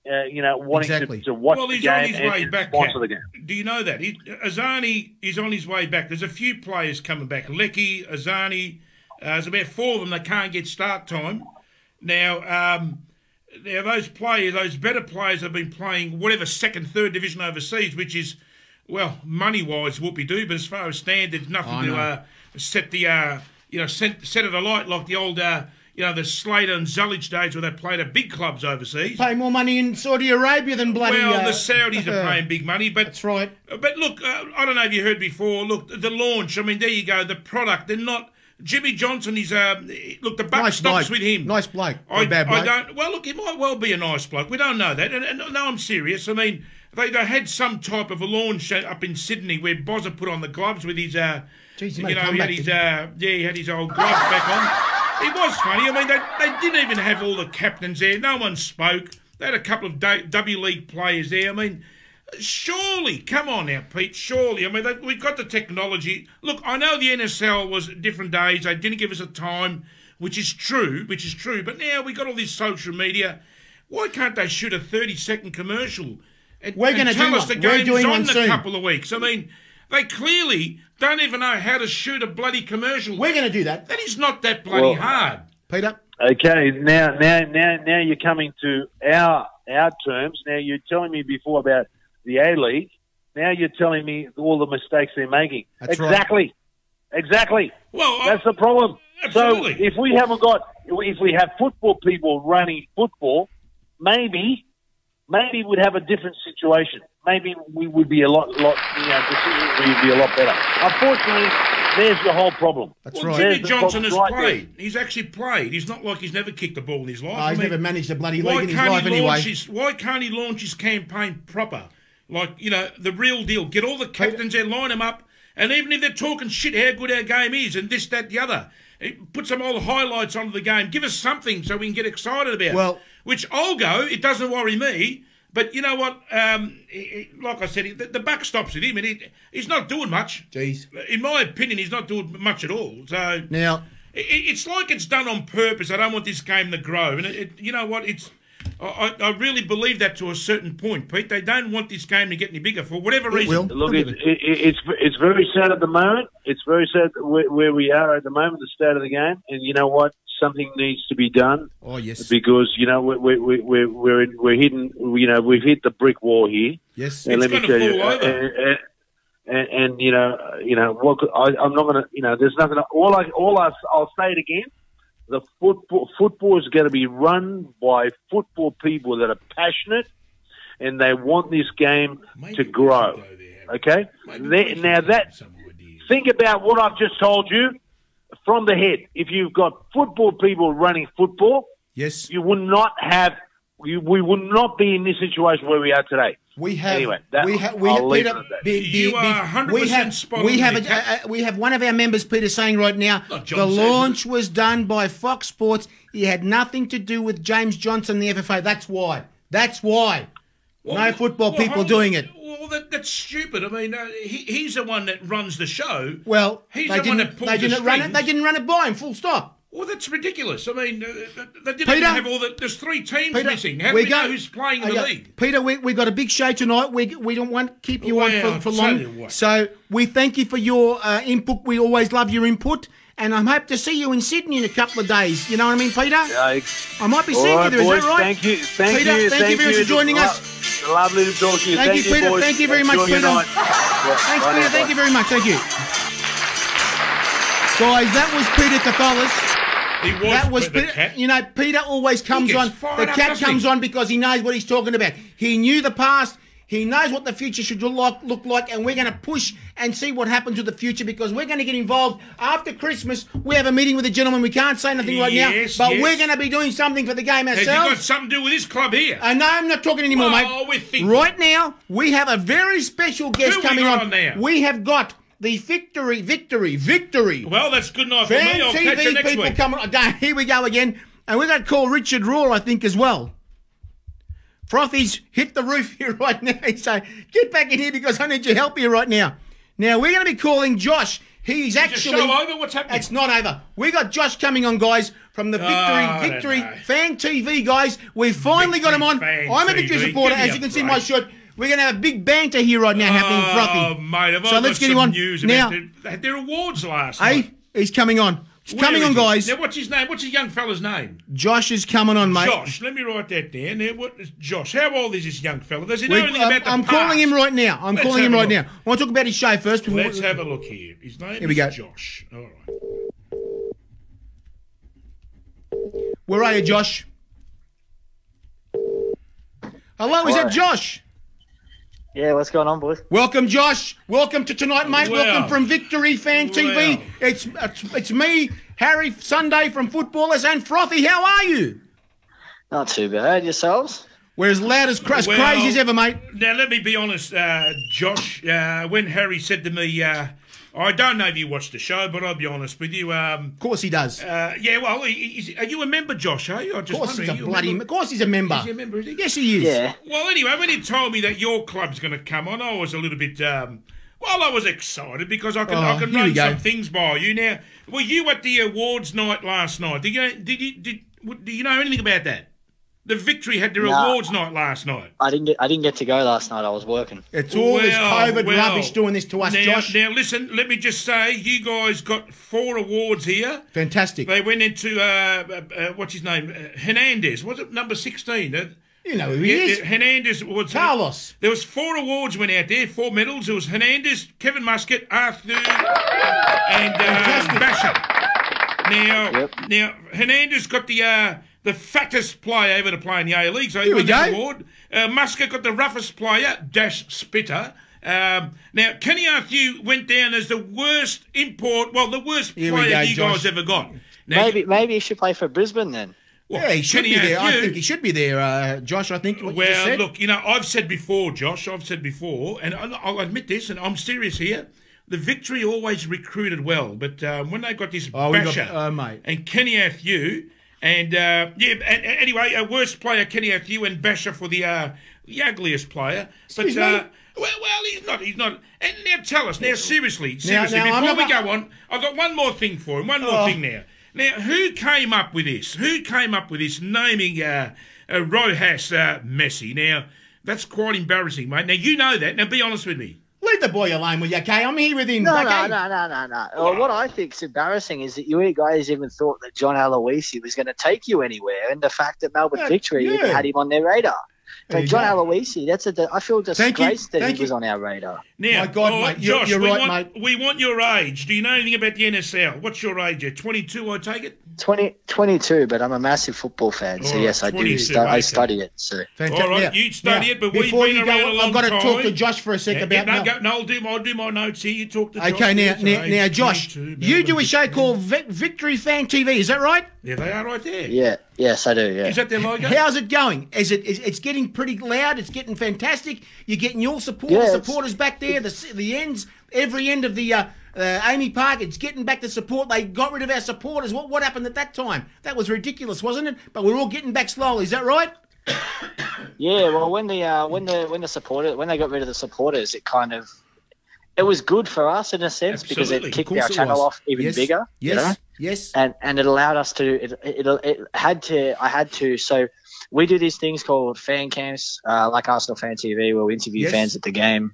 wanting to watch the game. Well, he's on his way back. Sponsor the game. Do you know that? Azani is on his way back. There's a few players coming back. Lecky, Azani, there's about 4 of them that can't get start time. Now, those players, those better players have been playing whatever second, third division overseas, which is, well, money-wise, whoopie-doo, but as far as standards, nothing to set the, set it alight like the old, the Slater and Zulich days where they played at big clubs overseas. Pay more money in Saudi Arabia than bloody... Well, the Saudis are paying big money, but... That's right. But look, I don't know if you heard before, look, the launch, I mean, there you go, the product, they're not... Jimmy Johnson is look. The buck stops with him. Nice bloke. Bad bloke. I don't. Well, look, he might well be a nice bloke. We don't know that. And no, I'm serious. I mean, they had some type of a launch up in Sydney where Bozza put on the gloves with his. Jeez, he had his old gloves back on. It was funny. I mean, they didn't even have all the captains there. No one spoke. They had a couple of W League players there. I mean. Surely, come on now, Pete, surely. I mean, we've got the technology. Look, I know the NSL was different days. They didn't give us a time, which is true, but now we've got all this social media. Why can't they shoot a 30-second commercial and tell us the game's on in a couple of weeks? I mean, they clearly don't even know how to shoot a bloody commercial. We're going to do that. That is not that bloody hard. Peter? Okay, now you're coming to our terms. Now, you're telling me before about the A-League, now you're telling me all the mistakes they're making. That's exactly. Right. Exactly. Well, that's the problem. Absolutely. So if we have football people running football, maybe we'd have a different situation. Maybe we would be decisions would be a lot better. Unfortunately, there's the whole problem. That's right. Jimmy Johnson has played. He's actually played. He's not like he's never kicked the ball in his life. He's never managed a bloody league in his life anyway. Why can't he launch his campaign proper? Like, the real deal. Get all the captains there, line them up, and even if they're talking shit how good our game is and this, that, the other, put some old highlights onto the game. Give us something so we can get excited about it. Well, which I'll go. It doesn't worry me. But you know what? Like I said, the buck stops with him, and he's not doing much. Jeez. In my opinion, he's not doing much at all. So now it's like it's done on purpose. I don't want this game to grow, and you know what? I really believe that to a certain point, Pete. They don't want this game to get any bigger for whatever reason. Look, it's very sad at the moment. It's very sad where we are at the moment, the start of the game, and you know what? Something needs to be done. Oh yes, because we're hitting. We've hit the brick wall here. Yes, and let me tell you. I'm not going to. There's nothing. I'll say it again. The football is going to be run by football people that are passionate, and they want this game to grow. Okay. Think about what I've just told you. From the head, if you've got football people running football, yes, you would not have. We would not be in this situation where we are today. We have. Anyway, you are 100% spot on. We have one of our members, Peter, saying right now the launch was done by Fox Sports. He had nothing to do with James Johnson, the FFA. That's why. No football people doing it. Well, that's stupid. I mean, he's the one that runs the show. Well, he's the one that pulls they didn't the run strings. it. They didn't run it by him. Full stop. Well, that's ridiculous. I mean, they didn't even have all the... There's 3 teams missing. How do we know who's playing in the league? Peter, we got a big show tonight. We don't want to keep you on for long. So we thank you for your input. We always love your input. And I hope to see you in Sydney in a couple of days. You know what I mean, Peter? I might be seeing you there. Is that right? Thank you. Peter, thank you very much for joining us. Lovely to talk to you. Thank you, Peter. Boys. Thank you very much, Peter. Thanks, Peter. Thank you very much. Thank you. Guys, that was Peter Katholos. He was That was the Peter. cat. You know, Peter always comes gets on. fired The up, cat doesn't comes he? on because he knows what he's talking about. He knew the past. He knows what the future should look like, and we're going to push and see what happens with the future because we're going to get involved after Christmas. We have a meeting with the gentleman. We can't say nothing right now, but we're going to be doing something for the game Has ourselves. you got something to do with this club here? No, I'm not talking anymore, Oh, we're mate. thinking. Right now, we have a very special guest Who we coming got on. on there? We have got the victory. Well, that's good enough for Fan me. I'll catch you TV next people week. coming. Here we go again. And we're going to call Richard Raw, I think, as well. Frothy's hit the roof here right now. He's saying, get back in here because I need your help here right now. Now, we're going to be calling Josh. He's Is the actually... show over? What's happening? It's not over. We got Josh coming on, guys, from the Victory know. Fan TV, guys. We've finally got him on. Fan I'm a Victory TV. supporter. Give me As a you can see break. my shirt. We're going to have a big banter here right now happening, Frothy. Oh, mate, have So I let's got get him some on. news Now- about they had their awards last Hey, night. he's coming on. He's Where coming is on, he? guys. Now, what's his name? What's the young fella's name? Josh is coming on, mate. Josh. Let me write that down. Now, what is Josh? How old is this young fella? Does he know anything about the I'm past? calling him right now. Let's calling him have a right look. now. I want to talk about his show first. Let's have a look here. His name Here we is go. Josh. All right. Where are you, Josh? Hello, is that Josh? Yeah, what's going on, boys? Welcome, Josh. Welcome to tonight, mate. Well. Welcome from Victory Fan TV. Well. It's me, Harry Sunday from Footballers, and Frothy. How are you? Not too bad. Yourselves? We're as loud as crazy Well, as ever, mate. Now, let me be honest, Josh. When Harry said to me, I don't know if you watched the show, but I'll be honest with you. Of course he does. Yeah, well, are you a member, Josh? Are you? I'm Of just course he's a wondering, bloody... Of course he's a member. Is he a member, is he? Yes, he is. Yeah. Well, anyway, when he told me that your club's going to come on, I was a little bit. Well, I was excited because I can here we run go. some things by you. Now, were you at the awards night last night? Do you know anything about that? The Victory had their No. awards night last night. I didn't get to go last night. I was working. It's all this COVID Well, rubbish doing this to us, now, Josh. Now, listen, let me just say, you guys got 4 awards here. Fantastic. They went into, what's his name? Hernandez. Was it number 16? You know who he is. Hernandez was... Carlos. There was 4 awards went out there, 4 medals. There was Hernandez, Kevin Muscat, Arthur, and Basher. Now, Hernandez got the fattest player ever to play in the A League, so he Here we won that go. award. Muscat got the roughest player, Spitter. Now, Kenny Arthur went down as the worst the worst Here we player go, you Josh. guys ever got. Now, Maybe he should play for Brisbane then. well, Yeah, he should Kenny be there. I Arthur- think he should be there, Josh. I think what you just Well, said. look, I've said before, Josh, and I'll admit this, and I'm serious here. The Victory always recruited well, but when they got this Basher mate. and Kenny Arthur, and anyway, worst player Kenny Arthur and Basher for the ugliest player. Excuse but me? well, he's not. And now tell us, now seriously, now, before I'm we not- go on, I've got one more thing for him. One more thing now. Now, who came up with this? Who came up with this naming Rojas Messi? Now, that's quite embarrassing, mate. Now, you know that. Now, be honest with me. Leave the boy alone, will you, okay? I'm here with him. No. okay? Well, what I think's embarrassing is that you guys even thought that John Aloisi was going to take you anywhere, and the fact that Melbourne Victory yeah. even had him on their radar. There But you John go. Aloisi, I feel Thank you. disgraced that Thank he was you. on our radar. Now, My God, all right, mate, you're Josh, right, we want your age. Do you know anything about the NSL? What's your age? You're 22, I take it? 22, but I'm a massive football fan, so All right, yes, I do. 22, I okay. study it. So Fantastic. All right, Now- you study now, it, but we've before been you around go, a long I've got to talk time. to Josh for a sec about I'll do my notes here. You talk to Josh. Okay, now, there, so now, age Josh, 22, you do a Melbourne show Victory. called Victory Fan TV. Is that right? Yeah, they are right there. yeah, yes, I do. Yeah. Is that their logo? How's it going? It's getting pretty loud. It's getting fantastic. You're getting your support, Yeah, it's- supporters back there. The ends, every end of the Amy Park. It's getting back the support. They got rid of our supporters. What happened at that time? That was ridiculous, wasn't it? But we're all getting back slowly. Is that right? Yeah, well, when they got rid of the supporters, it was good for us in a sense because Absolutely. it kicked Of course our it channel was. off even Yes. bigger. Yes. You know? Yes. And it allowed us to. I had to. So we do these things called fan camps, like Arsenal Fan TV, where we interview Yes. fans at the game,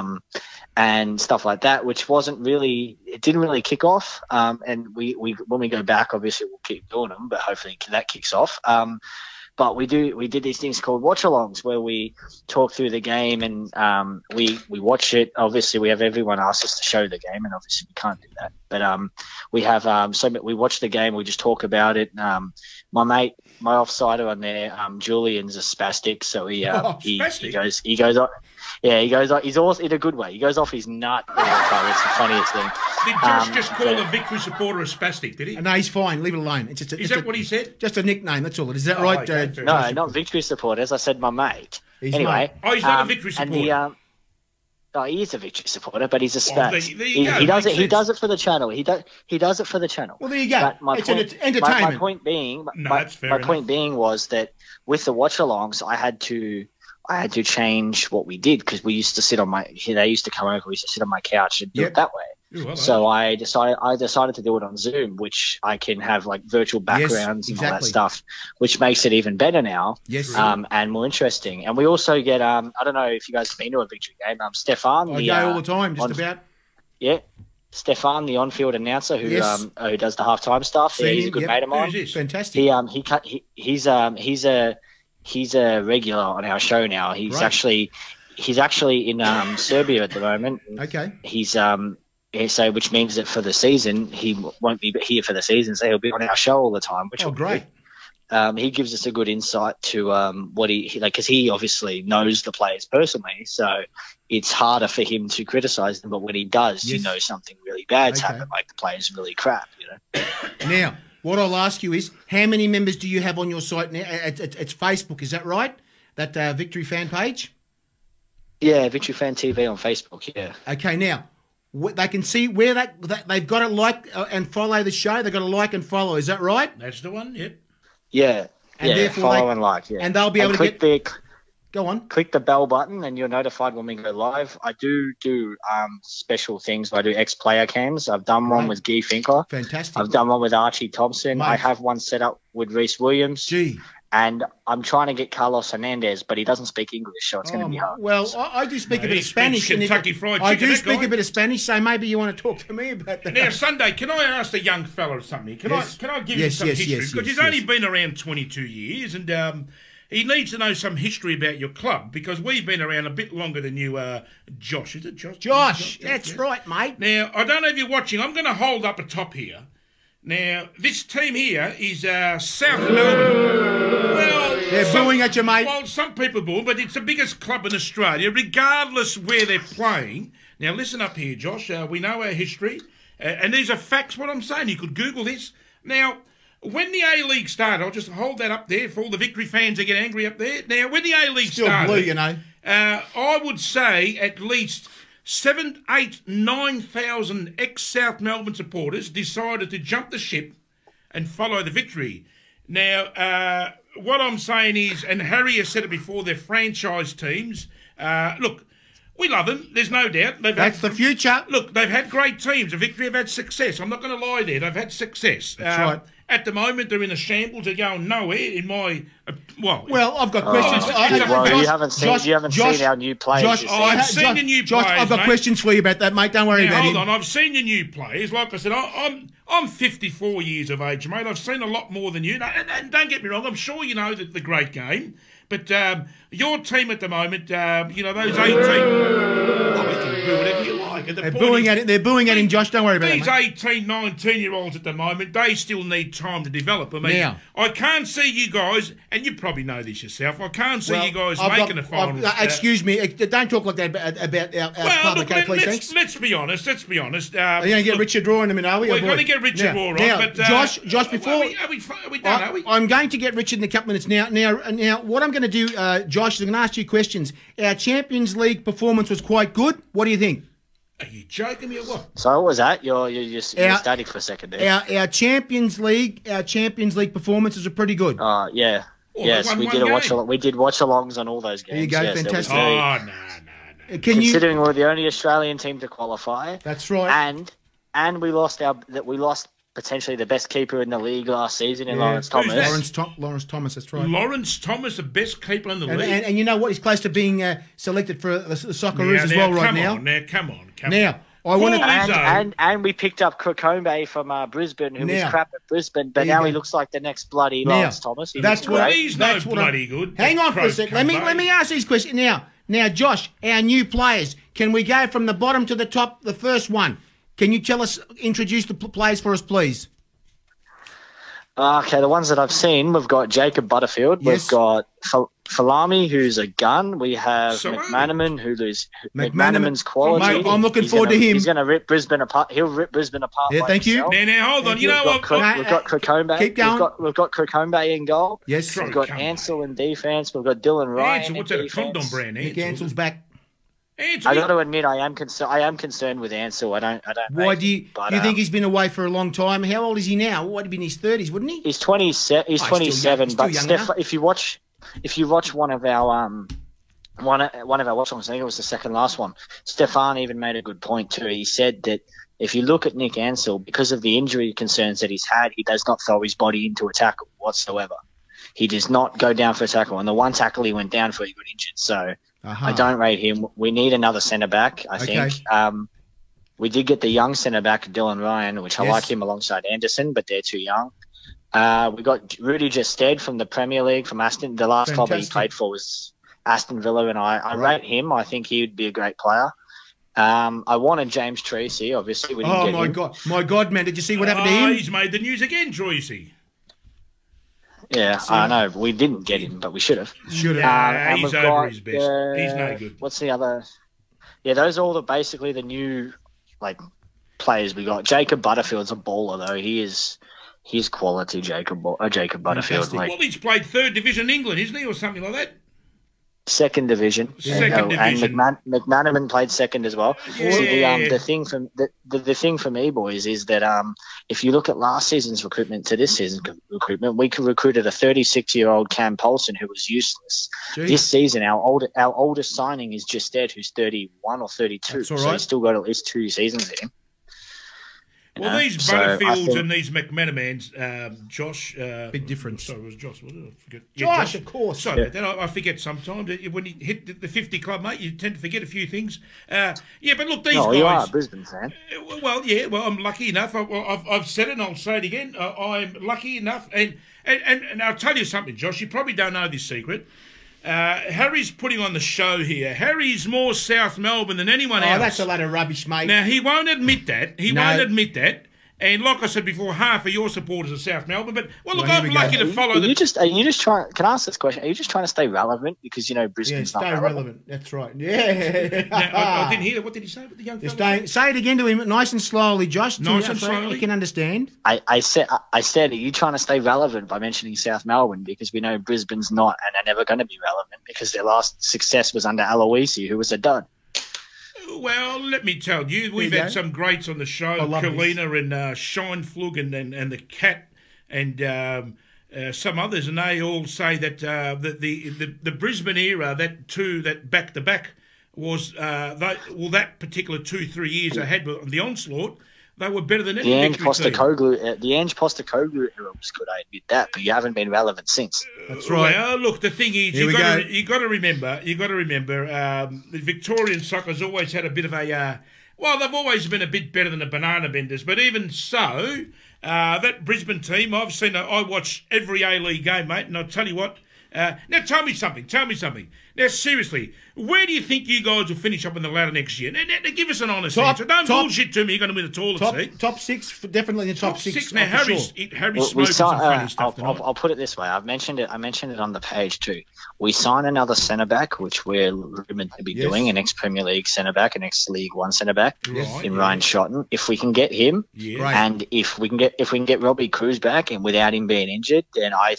and stuff like that, which it didn't really kick off. And we when we go back, obviously we'll keep doing them, but hopefully that kicks off. But we did these things called watch-alongs where we talk through the game and we watch it. Obviously, we have everyone ask us to show the game, and obviously we can't do that. But we have we watch the game. We just talk about it. My mate, my offsider on there, Julian's a spastic, so he goes off. Yeah, he goes off. He's also in a good way. He goes off his nut all the time. It's the funniest thing. Did Josh just call a victory supporter a spastic? Did he? No, he's fine. Leave it alone. It's just Is that what he said? Just a nickname. That's all. Is that right? Okay, no, not victory supporters. I said my mate. Anyway. Oh, he's not a victory supporter. He is a victory supporter, but he's a spat. There He does it. He does it for the channel. He does it for the channel. Well, there you go. It's entertainment. My point being, point being was that with the watch-alongs, I had to change what we did because we used to sit on they used to come over. We used to sit on my couch and do it that way. So I decided to do it on Zoom, which I can have like virtual backgrounds and all that stuff, which makes it even better now. Yes. And more interesting. And we also get I don't know if you guys have been to a victory game. Stefan. I go all the time, just about. Yeah. Stefan, the on-field announcer who does the halftime stuff. Yeah, he's a good mate of mine. Fantastic. He's a regular on our show now. He's actually in Serbia at the moment. Okay. He's so which means that for the season he won't be here for the season, so he'll be on our show all the time. Which great. He gives us a good insight to what he like because he obviously knows the players personally, so it's harder for him to criticise them. But when he does, you know something really bad's happened, like the players really crap. Now, what I'll ask you is, how many members do you have on your site now? It's Facebook, is that right? That Victory Fan page? Yeah, Victory Fan TV on Facebook, yeah. Okay, now, they can see where they've got to like and follow the show. They've got to like and follow, is that right? That's the one, yep. Yeah, and therefore follow and like, yeah. And they'll be able to get... Go on. Click the bell button and you're notified when we go live. I do special things. I do ex-player cams. I've done one with Guy Finkler. Fantastic. I've done one with Archie Thompson. Mate. I have one set up with Reece Williams. Gee. And I'm trying to get Carlos Hernandez, but he doesn't speak English, so it's going to be hard. Well, I do speak a bit of Spanish. Kentucky Fried Chicken. I do speak a bit of Spanish, so maybe you want to talk to me about that. Now, Sunday, can I ask the young fella something? Can I give you some history? Because he's only been around 22 years, and he needs to know some history about your club, because we've been around a bit longer than you, Josh. Is it Josh? Josh, that's right, mate. Now, I don't know if you're watching. I'm going to hold up a top here. Now, this team here is South Melbourne. Well, they're booing at you, mate. Well, some people boo, but it's the biggest club in Australia, regardless where they're playing. Now, listen up here, Josh. We know our history, and these are facts, what I'm saying. You could Google this. Now, when the A-League started, I'll just hold that up there for all the Victory fans that get angry up there. Now, when the A-League started... Still blue, you know. I would say at least 7,000, 8,000, 9,000 ex-South Melbourne supporters decided to jump the ship and follow the Victory. Now, what I'm saying is, and Harry has said it before, they're franchise teams. Look, we love them, there's no doubt. That's the future. Look, they've had great teams. The Victory have had success. I'm not going to lie there. They've had success. That's right. At the moment, they're in a shambles. They're going nowhere. In my well, I've got questions. You haven't seen our new players. Josh, I've seen the new players. I've got questions for you about that, mate. Don't worry about it. Hold on, I've seen the new players. Like I said, I'm 54 years of age, mate. I've seen a lot more than you. And don't get me wrong, I'm sure you know the great game. But your team at the moment, those 18... we can do whatever you like. They're booing at him, Josh. Don't worry about it, These 18, 19-year-olds at the moment, they still need time to develop. I mean, now, I can't see you guys, and you probably know this yourself, I can't see you guys making a final. Excuse me, don't talk like that about our club, okay, please, thanks. Let's be honest. Are you going to get Richard Raw in a minute, are we? We're going to get Richard Raw on. Now, but, Josh, before... Are we done, are we? I'm going to get Richard in a couple minutes now. Now, what I'm going to do, Josh, is I'm going to ask you questions. Our Champions League performance was quite good. What do you think? Are you joking me or what? So what was that? You're static for a second there. Our Champions League performances are pretty good. Yeah. Oh, yes, we did watch-alongs on all those games. There you go, yes, fantastic. No. Considering we're the only Australian team to qualify. That's right. And we lost potentially the best keeper in the league last season in Lawrence Thomas. Lawrence Thomas, that's right. Lawrence Thomas, the best keeper in the league. And you know what? He's close to being selected for the Socceroos as well right now. Come on. Now, I want and we picked up Krokombe from Brisbane, who was crap at Brisbane, but now he looks like the next bloody Lance Thomas. He's no bloody good. Hang on for a sec. Let me ask these questions now. Now, Josh, our new players, can we go from the bottom to the top? The first one. Can you introduce the players for us, please? Okay, the ones that I've seen, we've got Jacob Butterfield, we've got Falami, who's a gun. We have McManaman, who's McManaman's quality. Mate, I'm looking forward to him. He's going to rip Brisbane apart. He'll rip Brisbane apart. Yeah, thank you. Now, hold on. You know what? We've got Krokombe. Keep going. We've got Krokombe in goal. Yes. We've got Ansell in defence. We've got Dylan Ryan. Ansell, what's that? A condom brand? Nick Ansell's back. Ansell, I got to admit, I am concerned with Ansell. I don't. Why do you think he's been away for a long time? How old is he now? Would he be in his 30s, wouldn't he? He's 27. He's 27. But Steph, if you watch one of our watch songs, I think it was the second last one, Stefan even made a good point too. He said that if you look at Nick Ansell, because of the injury concerns that he's had, he does not throw his body into a tackle whatsoever. He does not go down for a tackle, and the one tackle he went down for, he got injured. So I don't rate him. We need another centre back. I think we did get the young centre back, Dylan Ryan, which I like him alongside Anderson, but they're too young. We got Rudy Gested from the Premier League, from Aston. The last club he played for was Aston Villa, and I rate him. I think he would be a great player. I wanted James Tracy, obviously. We didn't get him. My God, man! Did you see what happened to him? He's made the news again, Tracy. Yeah, I know. We didn't get him, but we should have. He's over his best. He's no good. What's the other? Yeah, those are all basically the new players we got. Jacob Butterfield's a baller though. He's quality. Jacob Butterfield. Well, he's played third division in England, isn't he, or something like that? Second division. Second division. And McManaman played second as well. Yeah. See, the thing for me, boys, is that if you look at last season's recruitment to this season's recruitment, we recruited a 36-year-old Cam Polson who was useless. Jeez. This season, our oldest signing is Gested, who's 31 or 32. That's all right. So he's still got at least 2 seasons in him. Well, these Butterfields and these McManamans, Josh... big difference. Sorry, it was Josh, wasn't it? I forget. Josh, of course. Sorry, then I forget sometimes. When you hit the 50 club, mate, you tend to forget a few things. But look, these guys... you are a Brisbane fan. Well, I'm lucky enough. I've said it and I'll say it again. I'm lucky enough. And I'll tell you something, Josh. You probably don't know this secret. Harry's putting on the show here. Harry's more South Melbourne than anyone else. Oh, that's a lot of rubbish, mate. Now, he won't admit that. Won't admit that. And like I said before, half of your supporters are South Melbourne. But, I'm lucky to follow Are you just trying... Can I ask this question? Are you just trying to stay relevant? Because, Brisbane's not relevant. That's right. Yeah. I didn't hear it. What did he say with the young fella? Say it again to him nice and slowly, Josh. Nice and slowly. He can understand. I said, are you trying to stay relevant by mentioning South Melbourne? Because we know Brisbane's not and are never going to be relevant because their last success was under Aloisi, who was a dud. Well, let me tell you, we've had some greats on the show, Kalina and Scheinflug and the Cat and some others, and they all say that the Brisbane era, that back-to-back was, that particular 2-3 years they had on the onslaught, they were better than any The Ange Postecoglou era was good, I admit that, but you haven't been relevant since. That's right. Well, look, the thing is, you got to remember, the Victorian soccer's always had a bit of a, they've always been a bit better than the Banana Benders, but even so, that Brisbane team, I watch every A-League game, mate, and I'll tell you what, now tell me something. Now, seriously, where do you think you guys will finish up in the ladder next year? Now, give us an honest answer. Don't bullshit to me. You're going to win the toilet seat. Top 6, definitely the top 6. Now, Harry's smoking some funny stuff tonight. I'll put it this way. I mentioned it on the page too. We sign another centre back, which we're rumoured to be doing, an ex-Premier League centre back, an ex-League One centre back in Ryan Shotton. If we can get him, and if we can get Robbie Cruz back, and without him being injured, then I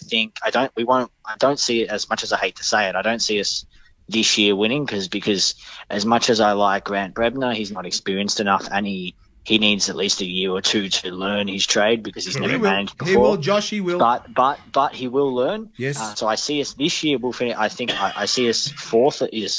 don't see it, as much as I hate to say it, I don't see us this year winning because as much as I like Grant Brebner, he's not experienced enough and he needs at least a year or two to learn his trade because he's never managed before. He will, Josh, he will. But he will learn. Yes. So I see us this year we'll finish. I think I see us fourth.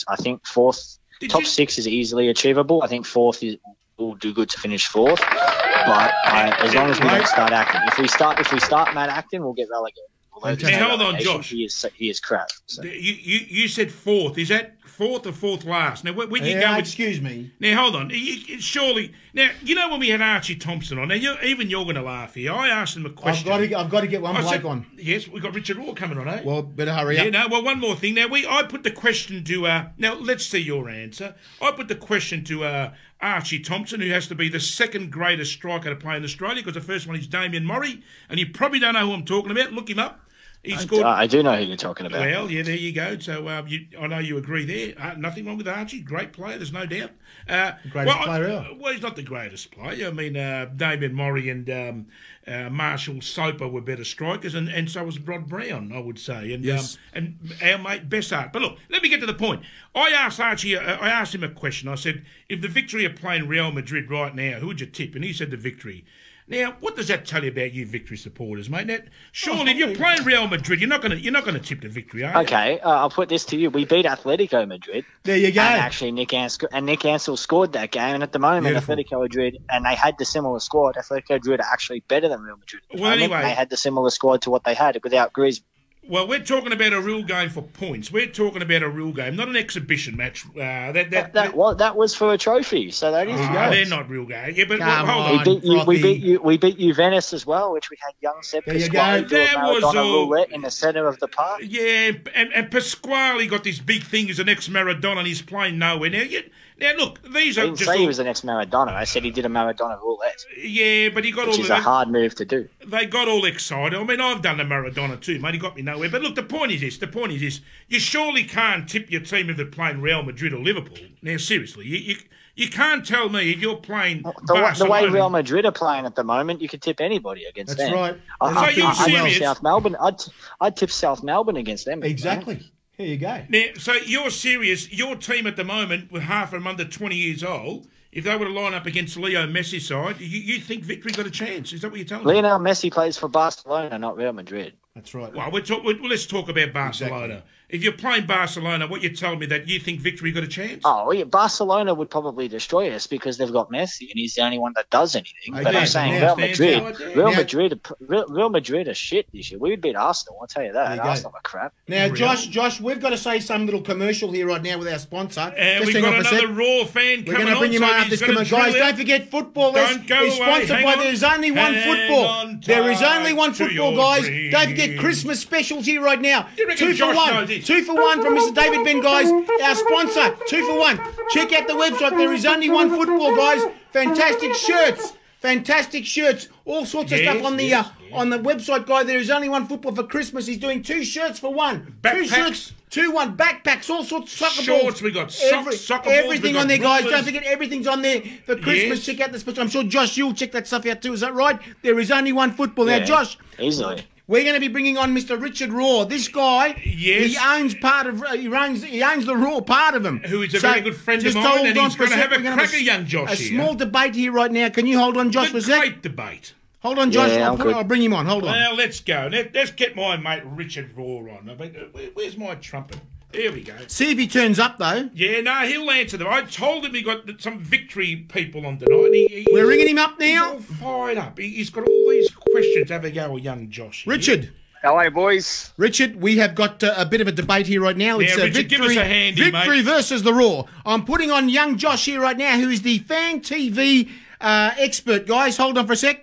Top 6 is easily achievable. I think fourth will do good to finish fourth. But as long as we don't start acting, if we start mad acting, we'll get relegated. Now, hold on, Josh. He is crap. So. You said fourth. Is that fourth or fourth last. Now, when you go with, excuse me. Now, hold on. Surely, now, you know when we had Archie Thompson on, now, even you're going to laugh here. I asked him a question. I've got to get one bloke on. Yes, we've got Richard Raw coming on, eh? Well, better hurry up. Yeah, no, well, one more thing. Now, I put the question to, now, let's see your answer. I put the question to Archie Thompson, who has to be the second greatest striker to play in Australia, because the first one is Damien Murray, and you probably don't know who I'm talking about. Look him up. I do know who you're talking about. Well, yeah, there you go. So I know you agree there. Nothing wrong with Archie. Great player, there's no doubt. Greatest player ever. Well, he's not the greatest player. I mean, Damien Murray and Marshall Soper were better strikers, and so was Rod Brown, I would say. And yes. And our mate Bessart. But look, let me get to the point. I asked Archie. I asked him a question. I said, if the Victory are playing Real Madrid right now, who would you tip? And he said the Victory. Now, what does that tell you about you Victory supporters, mate? Now, surely, if you're playing Real Madrid, you're not going to tip the Victory, are you? Okay, I'll put this to you. We beat Atletico Madrid. There you go. And actually, Nick Ansell scored that game. And at the moment, Atletico Madrid, and they had the similar squad. Atletico Madrid are actually better than Real Madrid. Well, anyway, they had the similar squad to what they had without Griezmann. Well, we're talking about a real game for points. We're talking about a real game, not an exhibition match. That was for a trophy, so that is. They're not real games. Yeah, but hold on. We beat Juventus as well, which we had young Seb Pasquale do a Maradona roulette in the centre of the park. Yeah, and Pasquale got this big thing as an ex-Maradona, and he's playing nowhere now. Look, these are. I didn't say he was an ex-Maradona. I said he did a Maradona roulette. Yeah, but he got which is a hard move to do. They got all excited. I mean, I've done the Maradona too, mate. He got me nowhere. But look, the point is this. You surely can't tip your team if they're playing Real Madrid or Liverpool. Now, seriously, you can't tell me if you're playing Barcelona. The way Real Madrid are playing at the moment, you could tip anybody against them. That's right. So you're serious? South Melbourne. I'd tip South Melbourne against them. Exactly. Here you go. Now, so you're serious? Your team at the moment, with half of them under 20 years old, if they were to line up against Leo Messi's side, you think Victory got a chance? Is that what you're telling me? Lionel Messi plays for Barcelona, not Real Madrid. That's right. Well, let's talk about Barcelona. Exactly. If you're playing Barcelona, what you're telling me that you think Victory got a chance? Oh, yeah, Barcelona would probably destroy us because they've got Messi and he's the only one that does anything. But I'm saying Real Madrid are shit this year. We would beat Arsenal, I'll tell you that. Arsenal are crap. Now, Josh, we've got to say some little commercial here right now with our sponsor. We've got another Raw fan coming on. We're going to bring him on after this commercial. Guys, don't forget football is sponsored by There's Only One Football. There is only one football, guys. Don't forget Christmas specials here right now. 2 for 1. 2 for 1 from Mr. David Ben, guys. Our sponsor, 2 for 1. Check out the website. There is only one football, guys. Fantastic shirts. All sorts of stuff on the website, guy. There is only one football for Christmas. He's doing 2 shirts for 1. Backpacks. 2 shirts, 2-1 backpacks, all sorts of soccer Shorts, balls. we got soccer balls. Everything on there, guys. Don't forget, everything's on there for Christmas. Yes. Check out the special. I'm sure Josh, you'll check that stuff out too. Is that right? There is only one football. Now, Josh, easily. We're going to be bringing on Mr. Richard Raw. This guy, he owns the Raw part of him. Who is a very good friend of mine, and he's going to have a cracker, young Josh here. A small debate here right now. Can you hold on, Josh, for a sec? Great debate. Hold on, Josh. Yeah, I'll bring him on. Hold on. Well, let's go. Let's get my mate Richard Raw on. I mean, where's my trumpet? There we go. See if he turns up, though. Yeah, no, he'll answer them. I told him he got some Victory people on tonight. We're ringing him up now. He's all fired up. He's got all these questions. Have a go with young Josh here. Richard. How are you, boys? Richard, we have got a bit of a debate here right now. It's Richard, Victory, give us a handy, Victory mate. versus the Raw. I'm putting on young Josh here right now, who is the Fan TV expert. Guys, hold on for a sec.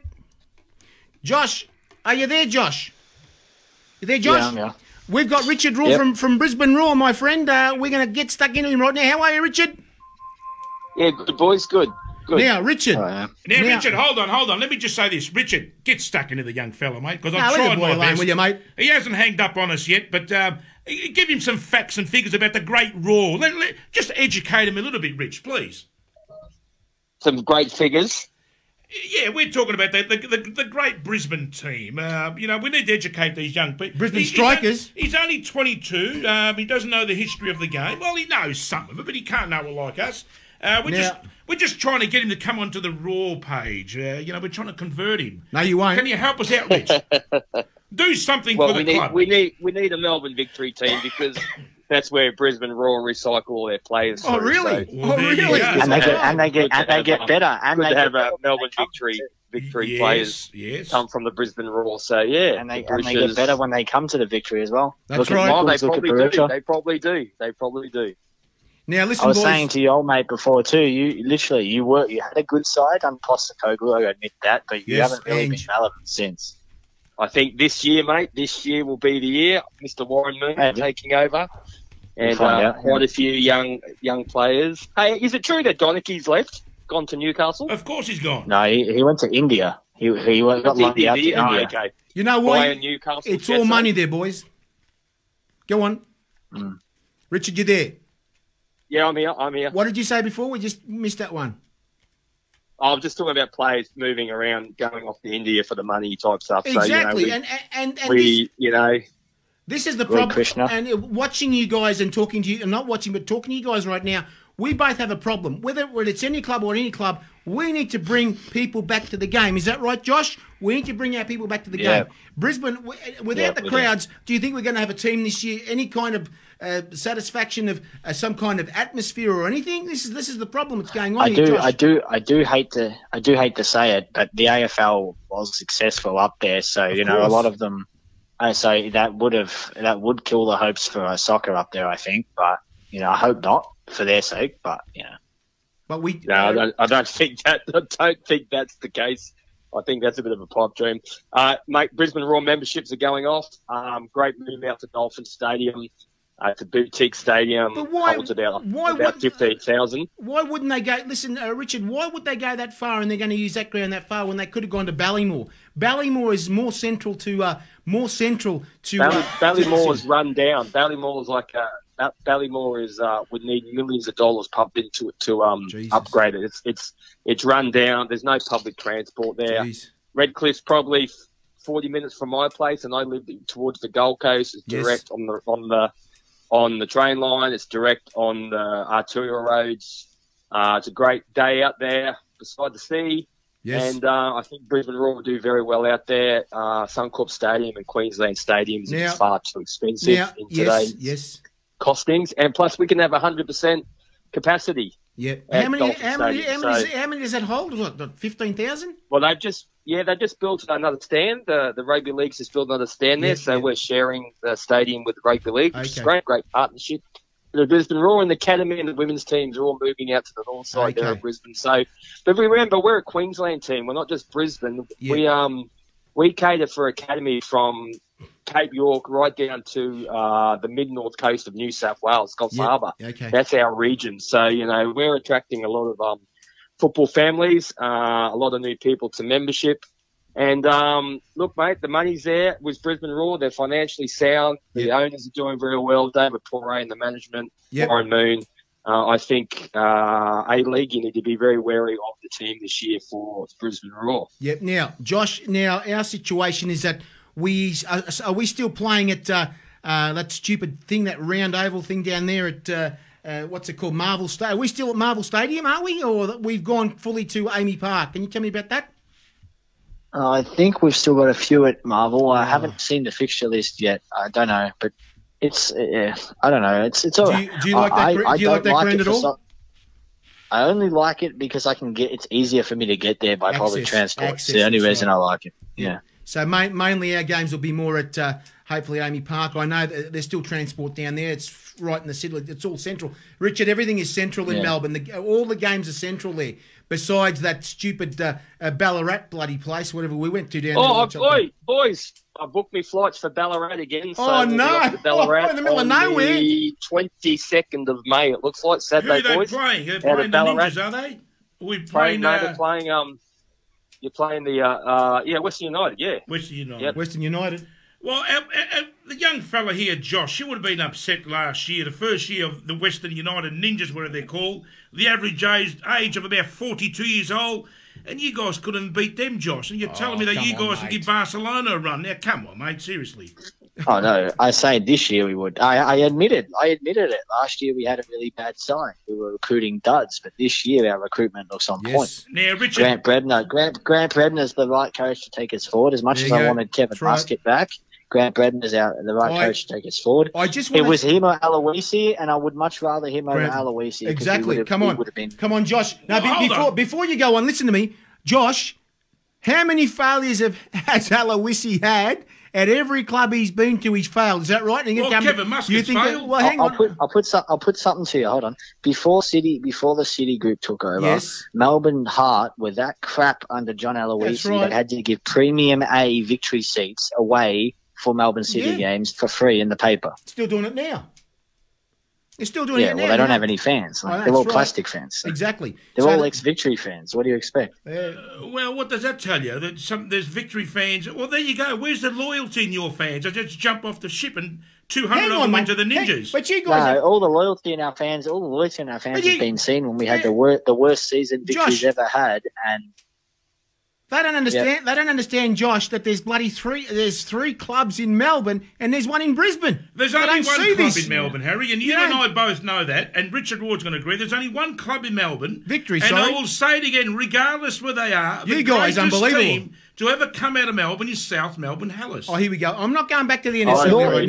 Josh, are you there, Josh? You there, Josh? Yeah. We've got Richard Raw from Brisbane Raw, my friend. We're going to get stuck into him right now. How are you, Richard? Yeah, good, boys. Good. Now, Richard. Richard, hold on. Let me just say this. Richard, get stuck into the young fella, mate, because I'm trying my best. Will you, mate? He hasn't hanged up on us yet, but give him some facts and figures about the great Raw. Just educate him a little bit, Rich, please. Some great figures. Yeah, we're talking about the great Brisbane team. We need to educate these young people. Brisbane Strikers. He's only 22. He doesn't know the history of the game. Well, he knows some of it, but he can't know it like us. We're just trying to get him to come onto the Raw page. We're trying to convert him. No, you won't. Can you help us out, Rich? Do something for the club. We need a Melbourne Victory team because that's where Brisbane Raw recycle all their players. Oh, really? Really? And they get better. And good they to have get Melbourne Victory players come from the Brisbane Raw. So yeah, and they get better when they come to the Victory as well. That's right. They probably do. Now, listen, I was boys. saying to your old mate before too. You had a good side under Postecoglou. I admit that, but you haven't really been relevant since. I think this year, mate, this year will be the year. Mr. Warren Moon taking over. And quite a few young players. Hey, is it true that Donachie's left, gone to Newcastle? Of course he's gone. No, he went to India. He got loaned out to India. Oh, okay. You know what? It's all money there, boys. Go on. Richard, you there? Yeah, I'm here. What did you say before? We just missed that one. I'm just talking about players moving around, going off to India for the money type stuff. Exactly. So, this is the problem. Krishna. And watching you guys and talking to you, and not watching, but talking to you guys right now, we both have a problem. Whether it's any club or any club, we need to bring people back to the game. Is that right, Josh? We need to bring our people back to the game. Brisbane, without the crowds, do you think we're going to have a team this year? Any kind of satisfaction of some kind of atmosphere or anything? This is the problem that's going on. I do hate to say it, but the AFL was successful up there, so a lot of them. So that would kill the hopes for soccer up there, I think. But I hope not for their sake. But But I don't think that. I don't think that's the case. I think that's a bit of a pipe dream. Mate, Brisbane Roar memberships are going off. Great move out to Dolphin Stadium. It's a boutique stadium. But why? Holds about 15,000. Why wouldn't they go? Listen, Richard. Why would they go that far? And they're going to use that ground that far when they could have gone to Ballymore. Ballymore is more central to. Ballymore is run down. Ballymore is would need millions of dollars pumped into it to upgrade it. It's run down. There's no public transport there. Redcliffe's probably 40 minutes from my place, and I live towards the Gold Coast. It's direct on the train line. It's direct on the arterial roads. It's a great day out there beside the sea. Yes. And I think Brisbane Roar will do very well out there. Suncorp Stadium and Queensland Stadiums are far too expensive in today's costings. And plus, we can have 100% capacity. Yeah. How many does that hold? What, 15,000? Well, they just built another stand. The Rugby League's just built another stand there, so we're sharing the stadium with the Rugby League, which is great partnership. The Brisbane Roar and the Academy and the women's teams are all moving out to the north side there of Brisbane. So, but remember, we're a Queensland team. We're not just Brisbane. Yeah. We cater for Academy from Cape York right down to the mid-north coast of New South Wales, Coffs Harbour. Okay. That's our region. So, we're attracting a lot of football families, a lot of new people to membership. And, look, mate, the money's there with Brisbane Roar. They're financially sound. The owners are doing very well. David Poirier and the management, Warren Moon. I think A-League, you need to be very wary of the team this year for Brisbane Roar. Yep. Now, Josh, our situation is that are we still playing at that stupid thing, that round oval thing down there at what's it called, Marvel Stadium? Are we still at Marvel Stadium, are we? Or we've gone fully to Amy Park? Can you tell me about that? I think we've still got a few at Marvel. I haven't seen the fixture list yet. I don't know, but it's I don't know. It's all right. Do you like that? Do you like that ground at all? I only like it because it's easier for me to get there by public transport. It's the only reason I like it. Yeah. So mainly our games will be more at hopefully Amy Park. I know there's still transport down there. It's right in the city. It's all central. Richard, everything is central in Melbourne. All the games are central there. Besides that stupid Ballarat bloody place, whatever we went to down there. Boys, I booked me flights for Ballarat again. So Ballarat, in the middle of nowhere. The 22nd of May, it looks like, Saturday, boys. Who are they playing? They're playing the Ninjas, are they? They're playing you're playing the Western United, Western United. Yep. Western United. Well, the young fella here, Josh, you would have been upset last year, the first year of the Western United Ninjas, whatever they're called, the average age of about 42 years old, and you guys couldn't beat them, Josh, and you're telling me that you guys would give Barcelona a run. Now, come on, mate, seriously. Oh, no, I say this year we would. I admitted it. Last year we had a really bad sign. We were recruiting duds, but this year our recruitment looks on point. Now, Richard... Grant Bredner's the right coach to take us forward. As much as I wanted Kevin Muscat back, Grant Bredner's the right coach to take us forward. It was him or Aloisi, and I would much rather him over Aloisi. Exactly. Come on, Josh. Now, before you go on, listen to me. Josh, how many failures has Aloisi had? At every club he's been to, he's failed. Is that right? And Kevin Muscat's failed. Well, hang on. I'll put something to you. Hold on. Before the City group took over, Yes. Melbourne Heart were that crap under John Aloisi. right. They had to give Premium A victory seats away for Melbourne City games for free in the paper. Still doing it now. They're still doing it now. Well, they don't have any fans. They're all plastic fans. So. Exactly. They're all ex-victory fans. What do you expect? Well, what does that tell you? That there's victory fans. Well, there you go. Where's the loyalty in your fans? They just jump off the ship and 200 of them went to the Ninjas. But you guys, all the loyalty in our fans, has been seen when we had the worst season victories ever had, and. They don't understand. Yep. They don't understand, Josh, that there's three clubs in Melbourne and there's one in Brisbane. There's only one club in Melbourne, Harry, and you and I both know that. And Richard Ward's going to agree. There's only one club in Melbourne. Victory, and I will say it again, regardless where they are. You guys, unbelievable. Team to ever come out of Melbourne is South Melbourne Hellas. Oh, here we go. I'm not going back to the NSL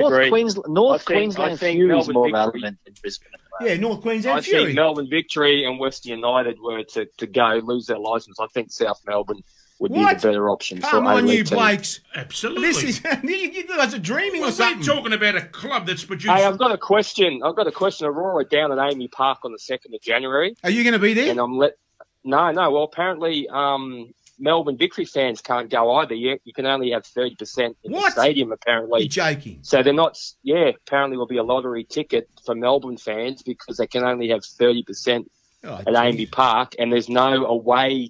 North Queensland Fury is more relevant than Brisbane. Yeah, North Queensland Fury. I think Melbourne Victory and Western United were to go lose their licence. I think South Melbourne would be the better option. Come on, you Blakes. Absolutely. You guys are dreaming or something. We're talking about a club that's produced... Hey, I've got a question. Aurora down at Amy Park on the 2nd of January. Are you going to be there? And No. Well, apparently... Melbourne Victory fans can't go either. You can only have 30% in the stadium, apparently. You're joking. So they're not... Yeah, apparently will be a lottery ticket for Melbourne fans because they can only have 30% at Amy Park, and there's no away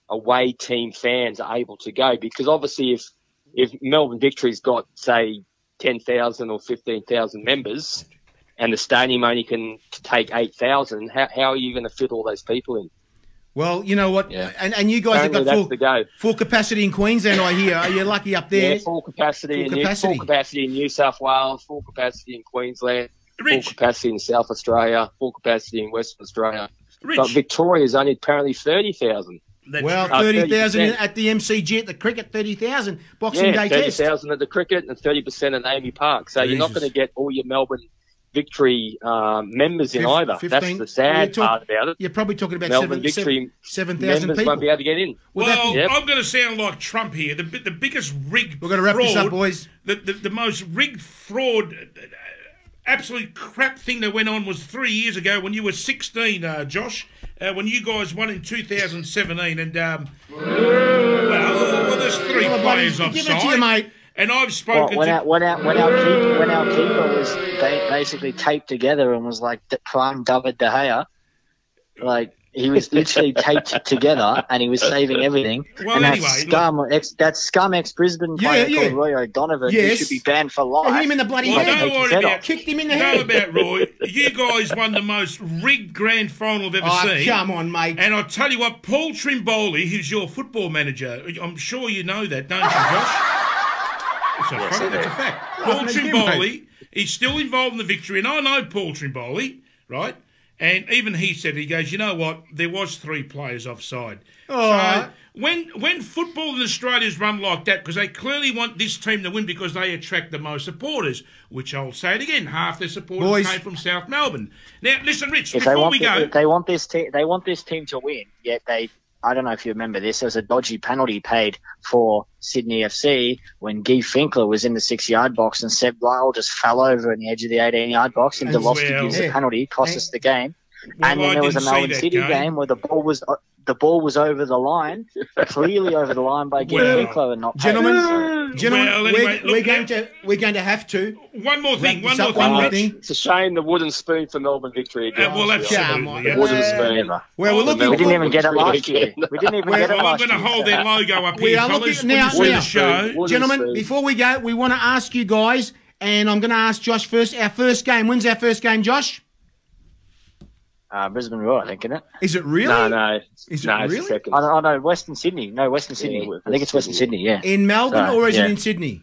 team fans are able to go because obviously if Melbourne Victory's got, say, 10,000 or 15,000 members and the stadium only can take 8,000, how are you going to fit all those people in? Well, you know what, and you guys apparently have got full capacity in Queensland, I hear. Are you lucky up there? Yeah, full capacity in New South Wales, full capacity in Queensland, full capacity in South Australia, full capacity in Western Australia. But Victoria's only apparently 30,000. Well, 30,000 at the MCG at the cricket, 30,000 Boxing Day test. 30,000 at the cricket and 30% at Amy Park. So you're not going to get all your Melbourne Victory members in either. 15, that's the sad part about it. You're probably talking about Melbourne Victory 7,000 people. Won't be able to get in. Well, I'm going to sound like Trump here. The biggest rigged We're going to wrap this up, boys. The most rigged fraud, absolute crap thing that went on was 3 years ago when you were 16, Josh, when you guys won in 2017. And, well, there's three players offside. Give it to you, mate. And I've spoken when our keeper was basically taped together and was like the prime David De Gea, like he was literally taped together and he was saving everything. Well, and that scum ex-Brisbane player called Roy O'Donovan, who should be banned for life. Hit him in the bloody head. Kicked him in the head. Know about Roy. You guys won the most rigged grand final I've ever seen. Come on, mate. And I'll tell you what, Paul Trimboli, who's your football manager, I'm sure you know that, don't you, Josh? That's a fact. Paul Trimboli, he's still involved in the victory, and I know Paul Trimboli, right? And even he said, he goes, you know what, there was three players offside. So when football in Australia is run like that, because they clearly want this team to win because they attract the most supporters, which I'll say it again, half their supporters came from South Melbourne. Now, listen, Rich, before we go... They want this team to win, yet I don't know if you remember this. There was a dodgy penalty paid for Sydney FC when Guy Finkler was in the 6-yard box and Seb Lyle just fell over in the edge of the 18-yard box and Deloski gives a penalty, cost us the game. And then there was a Melbourne City game where the ball was over the line, clearly over the line by Guy Finkler and not paid. Gentlemen, we're going to have to. One more thing. It's a shame the wooden spoon for Melbourne Victory again. Well, absolutely. Wooden spoon. Well, we're looking. We didn't even get it last year. I'm going to hold their logo up here, fellas. Now, gentlemen, before we go, we want to ask you guys, and I'm going to ask Josh first. Our first game. When's our first game, Josh? Brisbane Roar, I think, isn't it? Is it really? No. Is it really? Second. Oh, no, Western Sydney. No, Western Sydney. I think it's Western Sydney, yeah. In Melbourne or is it in Sydney?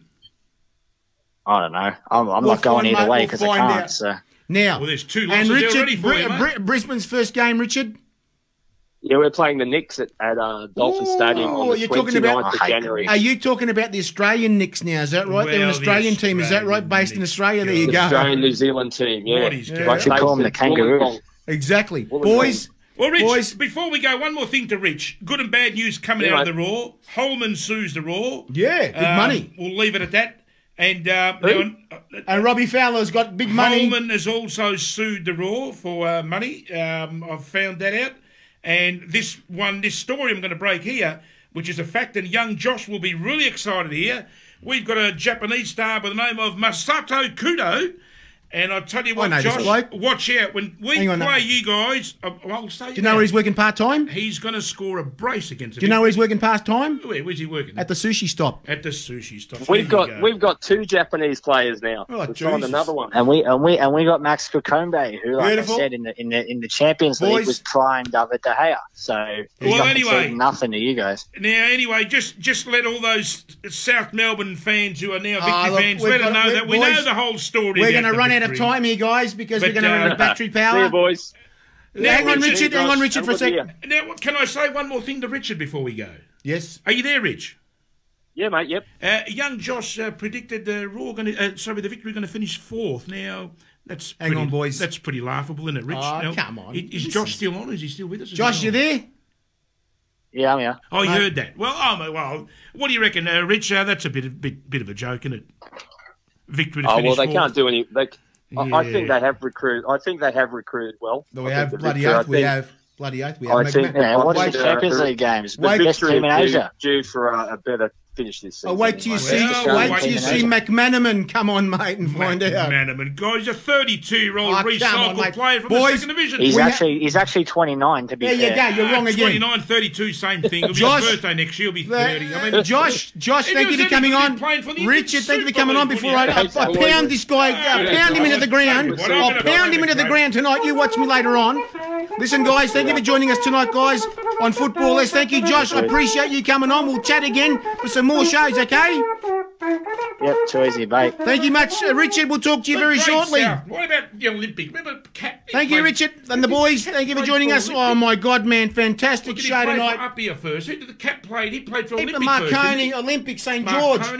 I don't know. I'm not going either way because I can't. So. Now, there's two losses already for you, mate. Brisbane's first game, Richard? Yeah, we're playing the Knicks at Dolphin Stadium on the 29th of January. Are you talking about the Australian Knicks now? Is that right? They're an Australian team. Is that right? Based in Australia? There you go. Australian New Zealand team, yeah. I should call them the Kangaroos. Exactly. Boys, Well, Rich, Boys. before we go, one more thing to Rich. Good and bad news coming out of the Raw. Holman sues the Raw. Yeah, big money. We'll leave it at that. And And Robbie Fowler's got big money. Holman has also sued the Raw for money. I've found that out. And this story I'm going to break here, which is a fact, and young Josh will be really excited here. We've got a Japanese star by the name of Masato Kudo. And I'll tell you what, Josh, watch out. When we play you guys, I'll say Do you know where he's working part-time? He's going to score a brace against him. Do you know where he's working part-time? Where's he working? At the sushi stop. At the sushi stop. We've got 2 Japanese players now. Oh, We've signed another one. And we got Max Kukombe, who, like Beautiful. I said, in the Champions League was primed over De Gea. So he's not conceding nothing to you guys. Now, anyway, just let all those South Melbourne fans who are now Victory fans let them know that we know the whole story. We're going to run out of time here, guys, because we're going to run out of battery power. See you, boys. Hang on, Richard, for a second. Now, can I say one more thing to Richard before we go? Yes. Are you there, Rich? Yeah, mate. Yep. Young Josh predicted the Victory going to finish 4th. Now that's hang on, boys. That's pretty laughable, isn't it, Rich? Oh, now, come on. Is Josh still on? Is he still with us? Josh, you there? Yeah, I'm here. Oh, you heard that? Well, what do you reckon, Rich? That's a bit of a joke, isn't it? Victory to finish 4th. They can't do any. I think they have recruited well. We have bloody oath. We have. I think. Watch the Champions League games. The best team in Asia. Due for a better finish this season. Wait till you see McManaman come on, mate, and find out. McManaman, guys, a 32-year-old recycled player from the second division. He's actually 29 to be fair. There you go. You're wrong again. 29, 32, same thing. It'll be his birthday next year. He'll be 30. I mean, Josh, thank you for coming on. Richard, thank you for coming on. Before I pound this guy, pound him into the ground. I'll pound him into the ground tonight. You watch me later on. Listen, guys, thank you for joining us tonight, guys, on Footballers. Thank you, Josh. I appreciate you coming on. We'll chat again for some more shows, okay? Yep, too easy, mate. Thank you much, Richard. We'll talk to you very shortly. What about the Olympic? Remember Cat? Thank you, Richard, and the boys. Thank you for joining us. Oh, my God, man. Fantastic show tonight. Up here first. Who did the Cat play? He played for Olympic the Marconi, Olympic, St.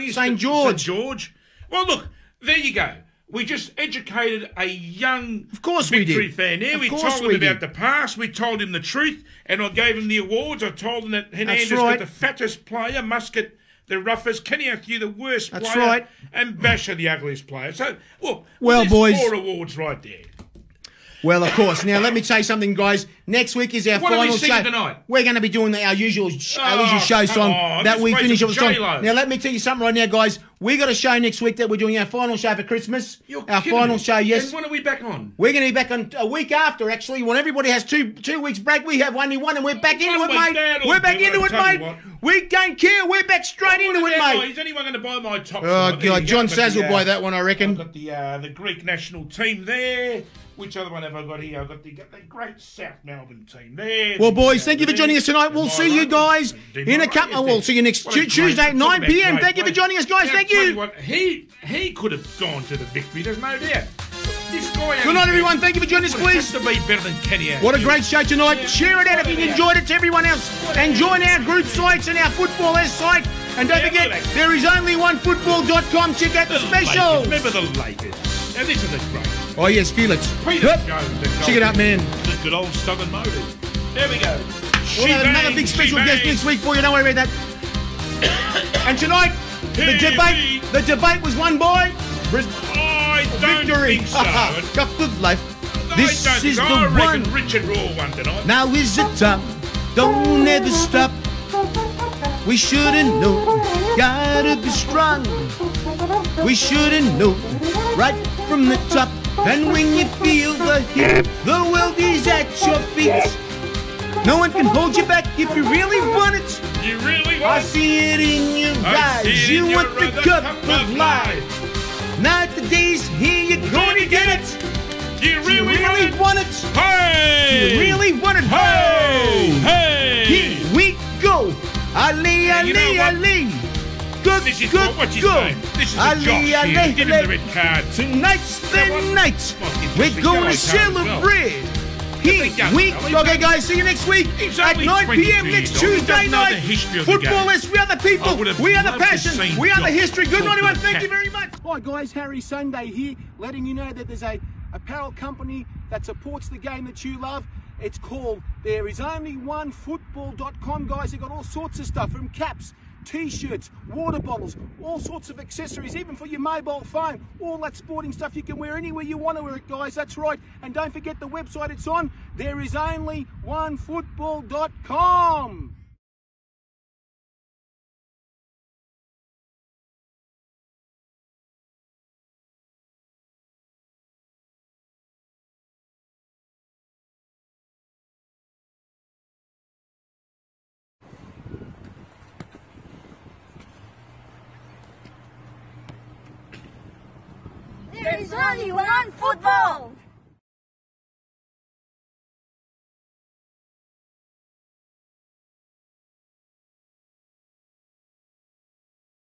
George. Well, look, there you go. We just educated a young Victory fan there. We told him about the past. We told him the truth. And I gave him the awards. I told him that Hernandez got the fattest player, Muscat the roughest, Kenny Atthew the worst player. That's right. And Basher the ugliest player. So, well boys, 4 awards right there. Well, of course. Now, let me say something, guys. Next week is our final show. Tonight? We're going to be doing our usual show song that we finish off the song. Now, let me tell you something right now, guys. We got a show next week that we're doing our final show for Christmas. Our final show, yes. And when are we back on? We're going to be back on a week after, actually. When everybody has two weeks break, we have only one, and we're back into it, mate. We're back into it, mate. We don't care. We're back straight into it, mate. Is anyone going to buy my top? Oh, God. John Saz will buy that one, I reckon. I've got the Greek national team there. Which other one have I got here? I've got the great South Melbourne team there. Well, boys, thank you for joining us tonight. We'll see you guys in a couple. We'll see you next Tuesday at 9 p.m. Thank you for joining us, guys. Thank you. He could have gone to the Victory. There's no doubt. This guy. Good night, everyone. Thank you for joining us, please. To be better than Kenny. What a great show tonight. Share it out if you enjoyed it to everyone else. And join our group sites and our Footballers site. And don't forget, there is only one football.com. Check out the specials. Remember the Lakers. Now, this is a great. Oh, yes, feel it. Peter Check it out, man. The good old Southern Motors. There we go. We'll have another big special guest next week for you. Don't worry about that. And tonight, the debate was won by I don't Victory. think so. Cup of life. This is the one. Richard Raw won tonight. Now is the time. Don't ever stop. We shouldn't know. Gotta be strong. We shouldn't know. Right from the top. And when you feel the heat, the world is at your feet. No one can hold you back if you really want it. You really want it? I see it in your eyes. You want the cup of life. Now the day's here, you're going to get it. You really want it? Hey! You really want it? Hey! Hey! Here we go. Ali, Ali, Ali. Good, this is good, what's his good. name? This is Ali, Ali, Ali. Give him the red card. Tonight's the night. We're going to celebrate. Here we go. Okay, guys, see you next week at 9 p.m. next Tuesday night. Footballers, we are the people. We are the passion. We are the history. Good night, everyone. Thank you very much. Hi, guys. Harry Sunday here, letting you know that there's a apparel company that supports the game that you love. It's called thereisonlyonefootball.com, guys. They've got all sorts of stuff from caps, T-shirts, water bottles, all sorts of accessories, even for your mobile phone. All that sporting stuff you can wear anywhere you want to wear it, guys. That's right. And don't forget the website it's on, thereisonlyonefootball.com. There is only one football.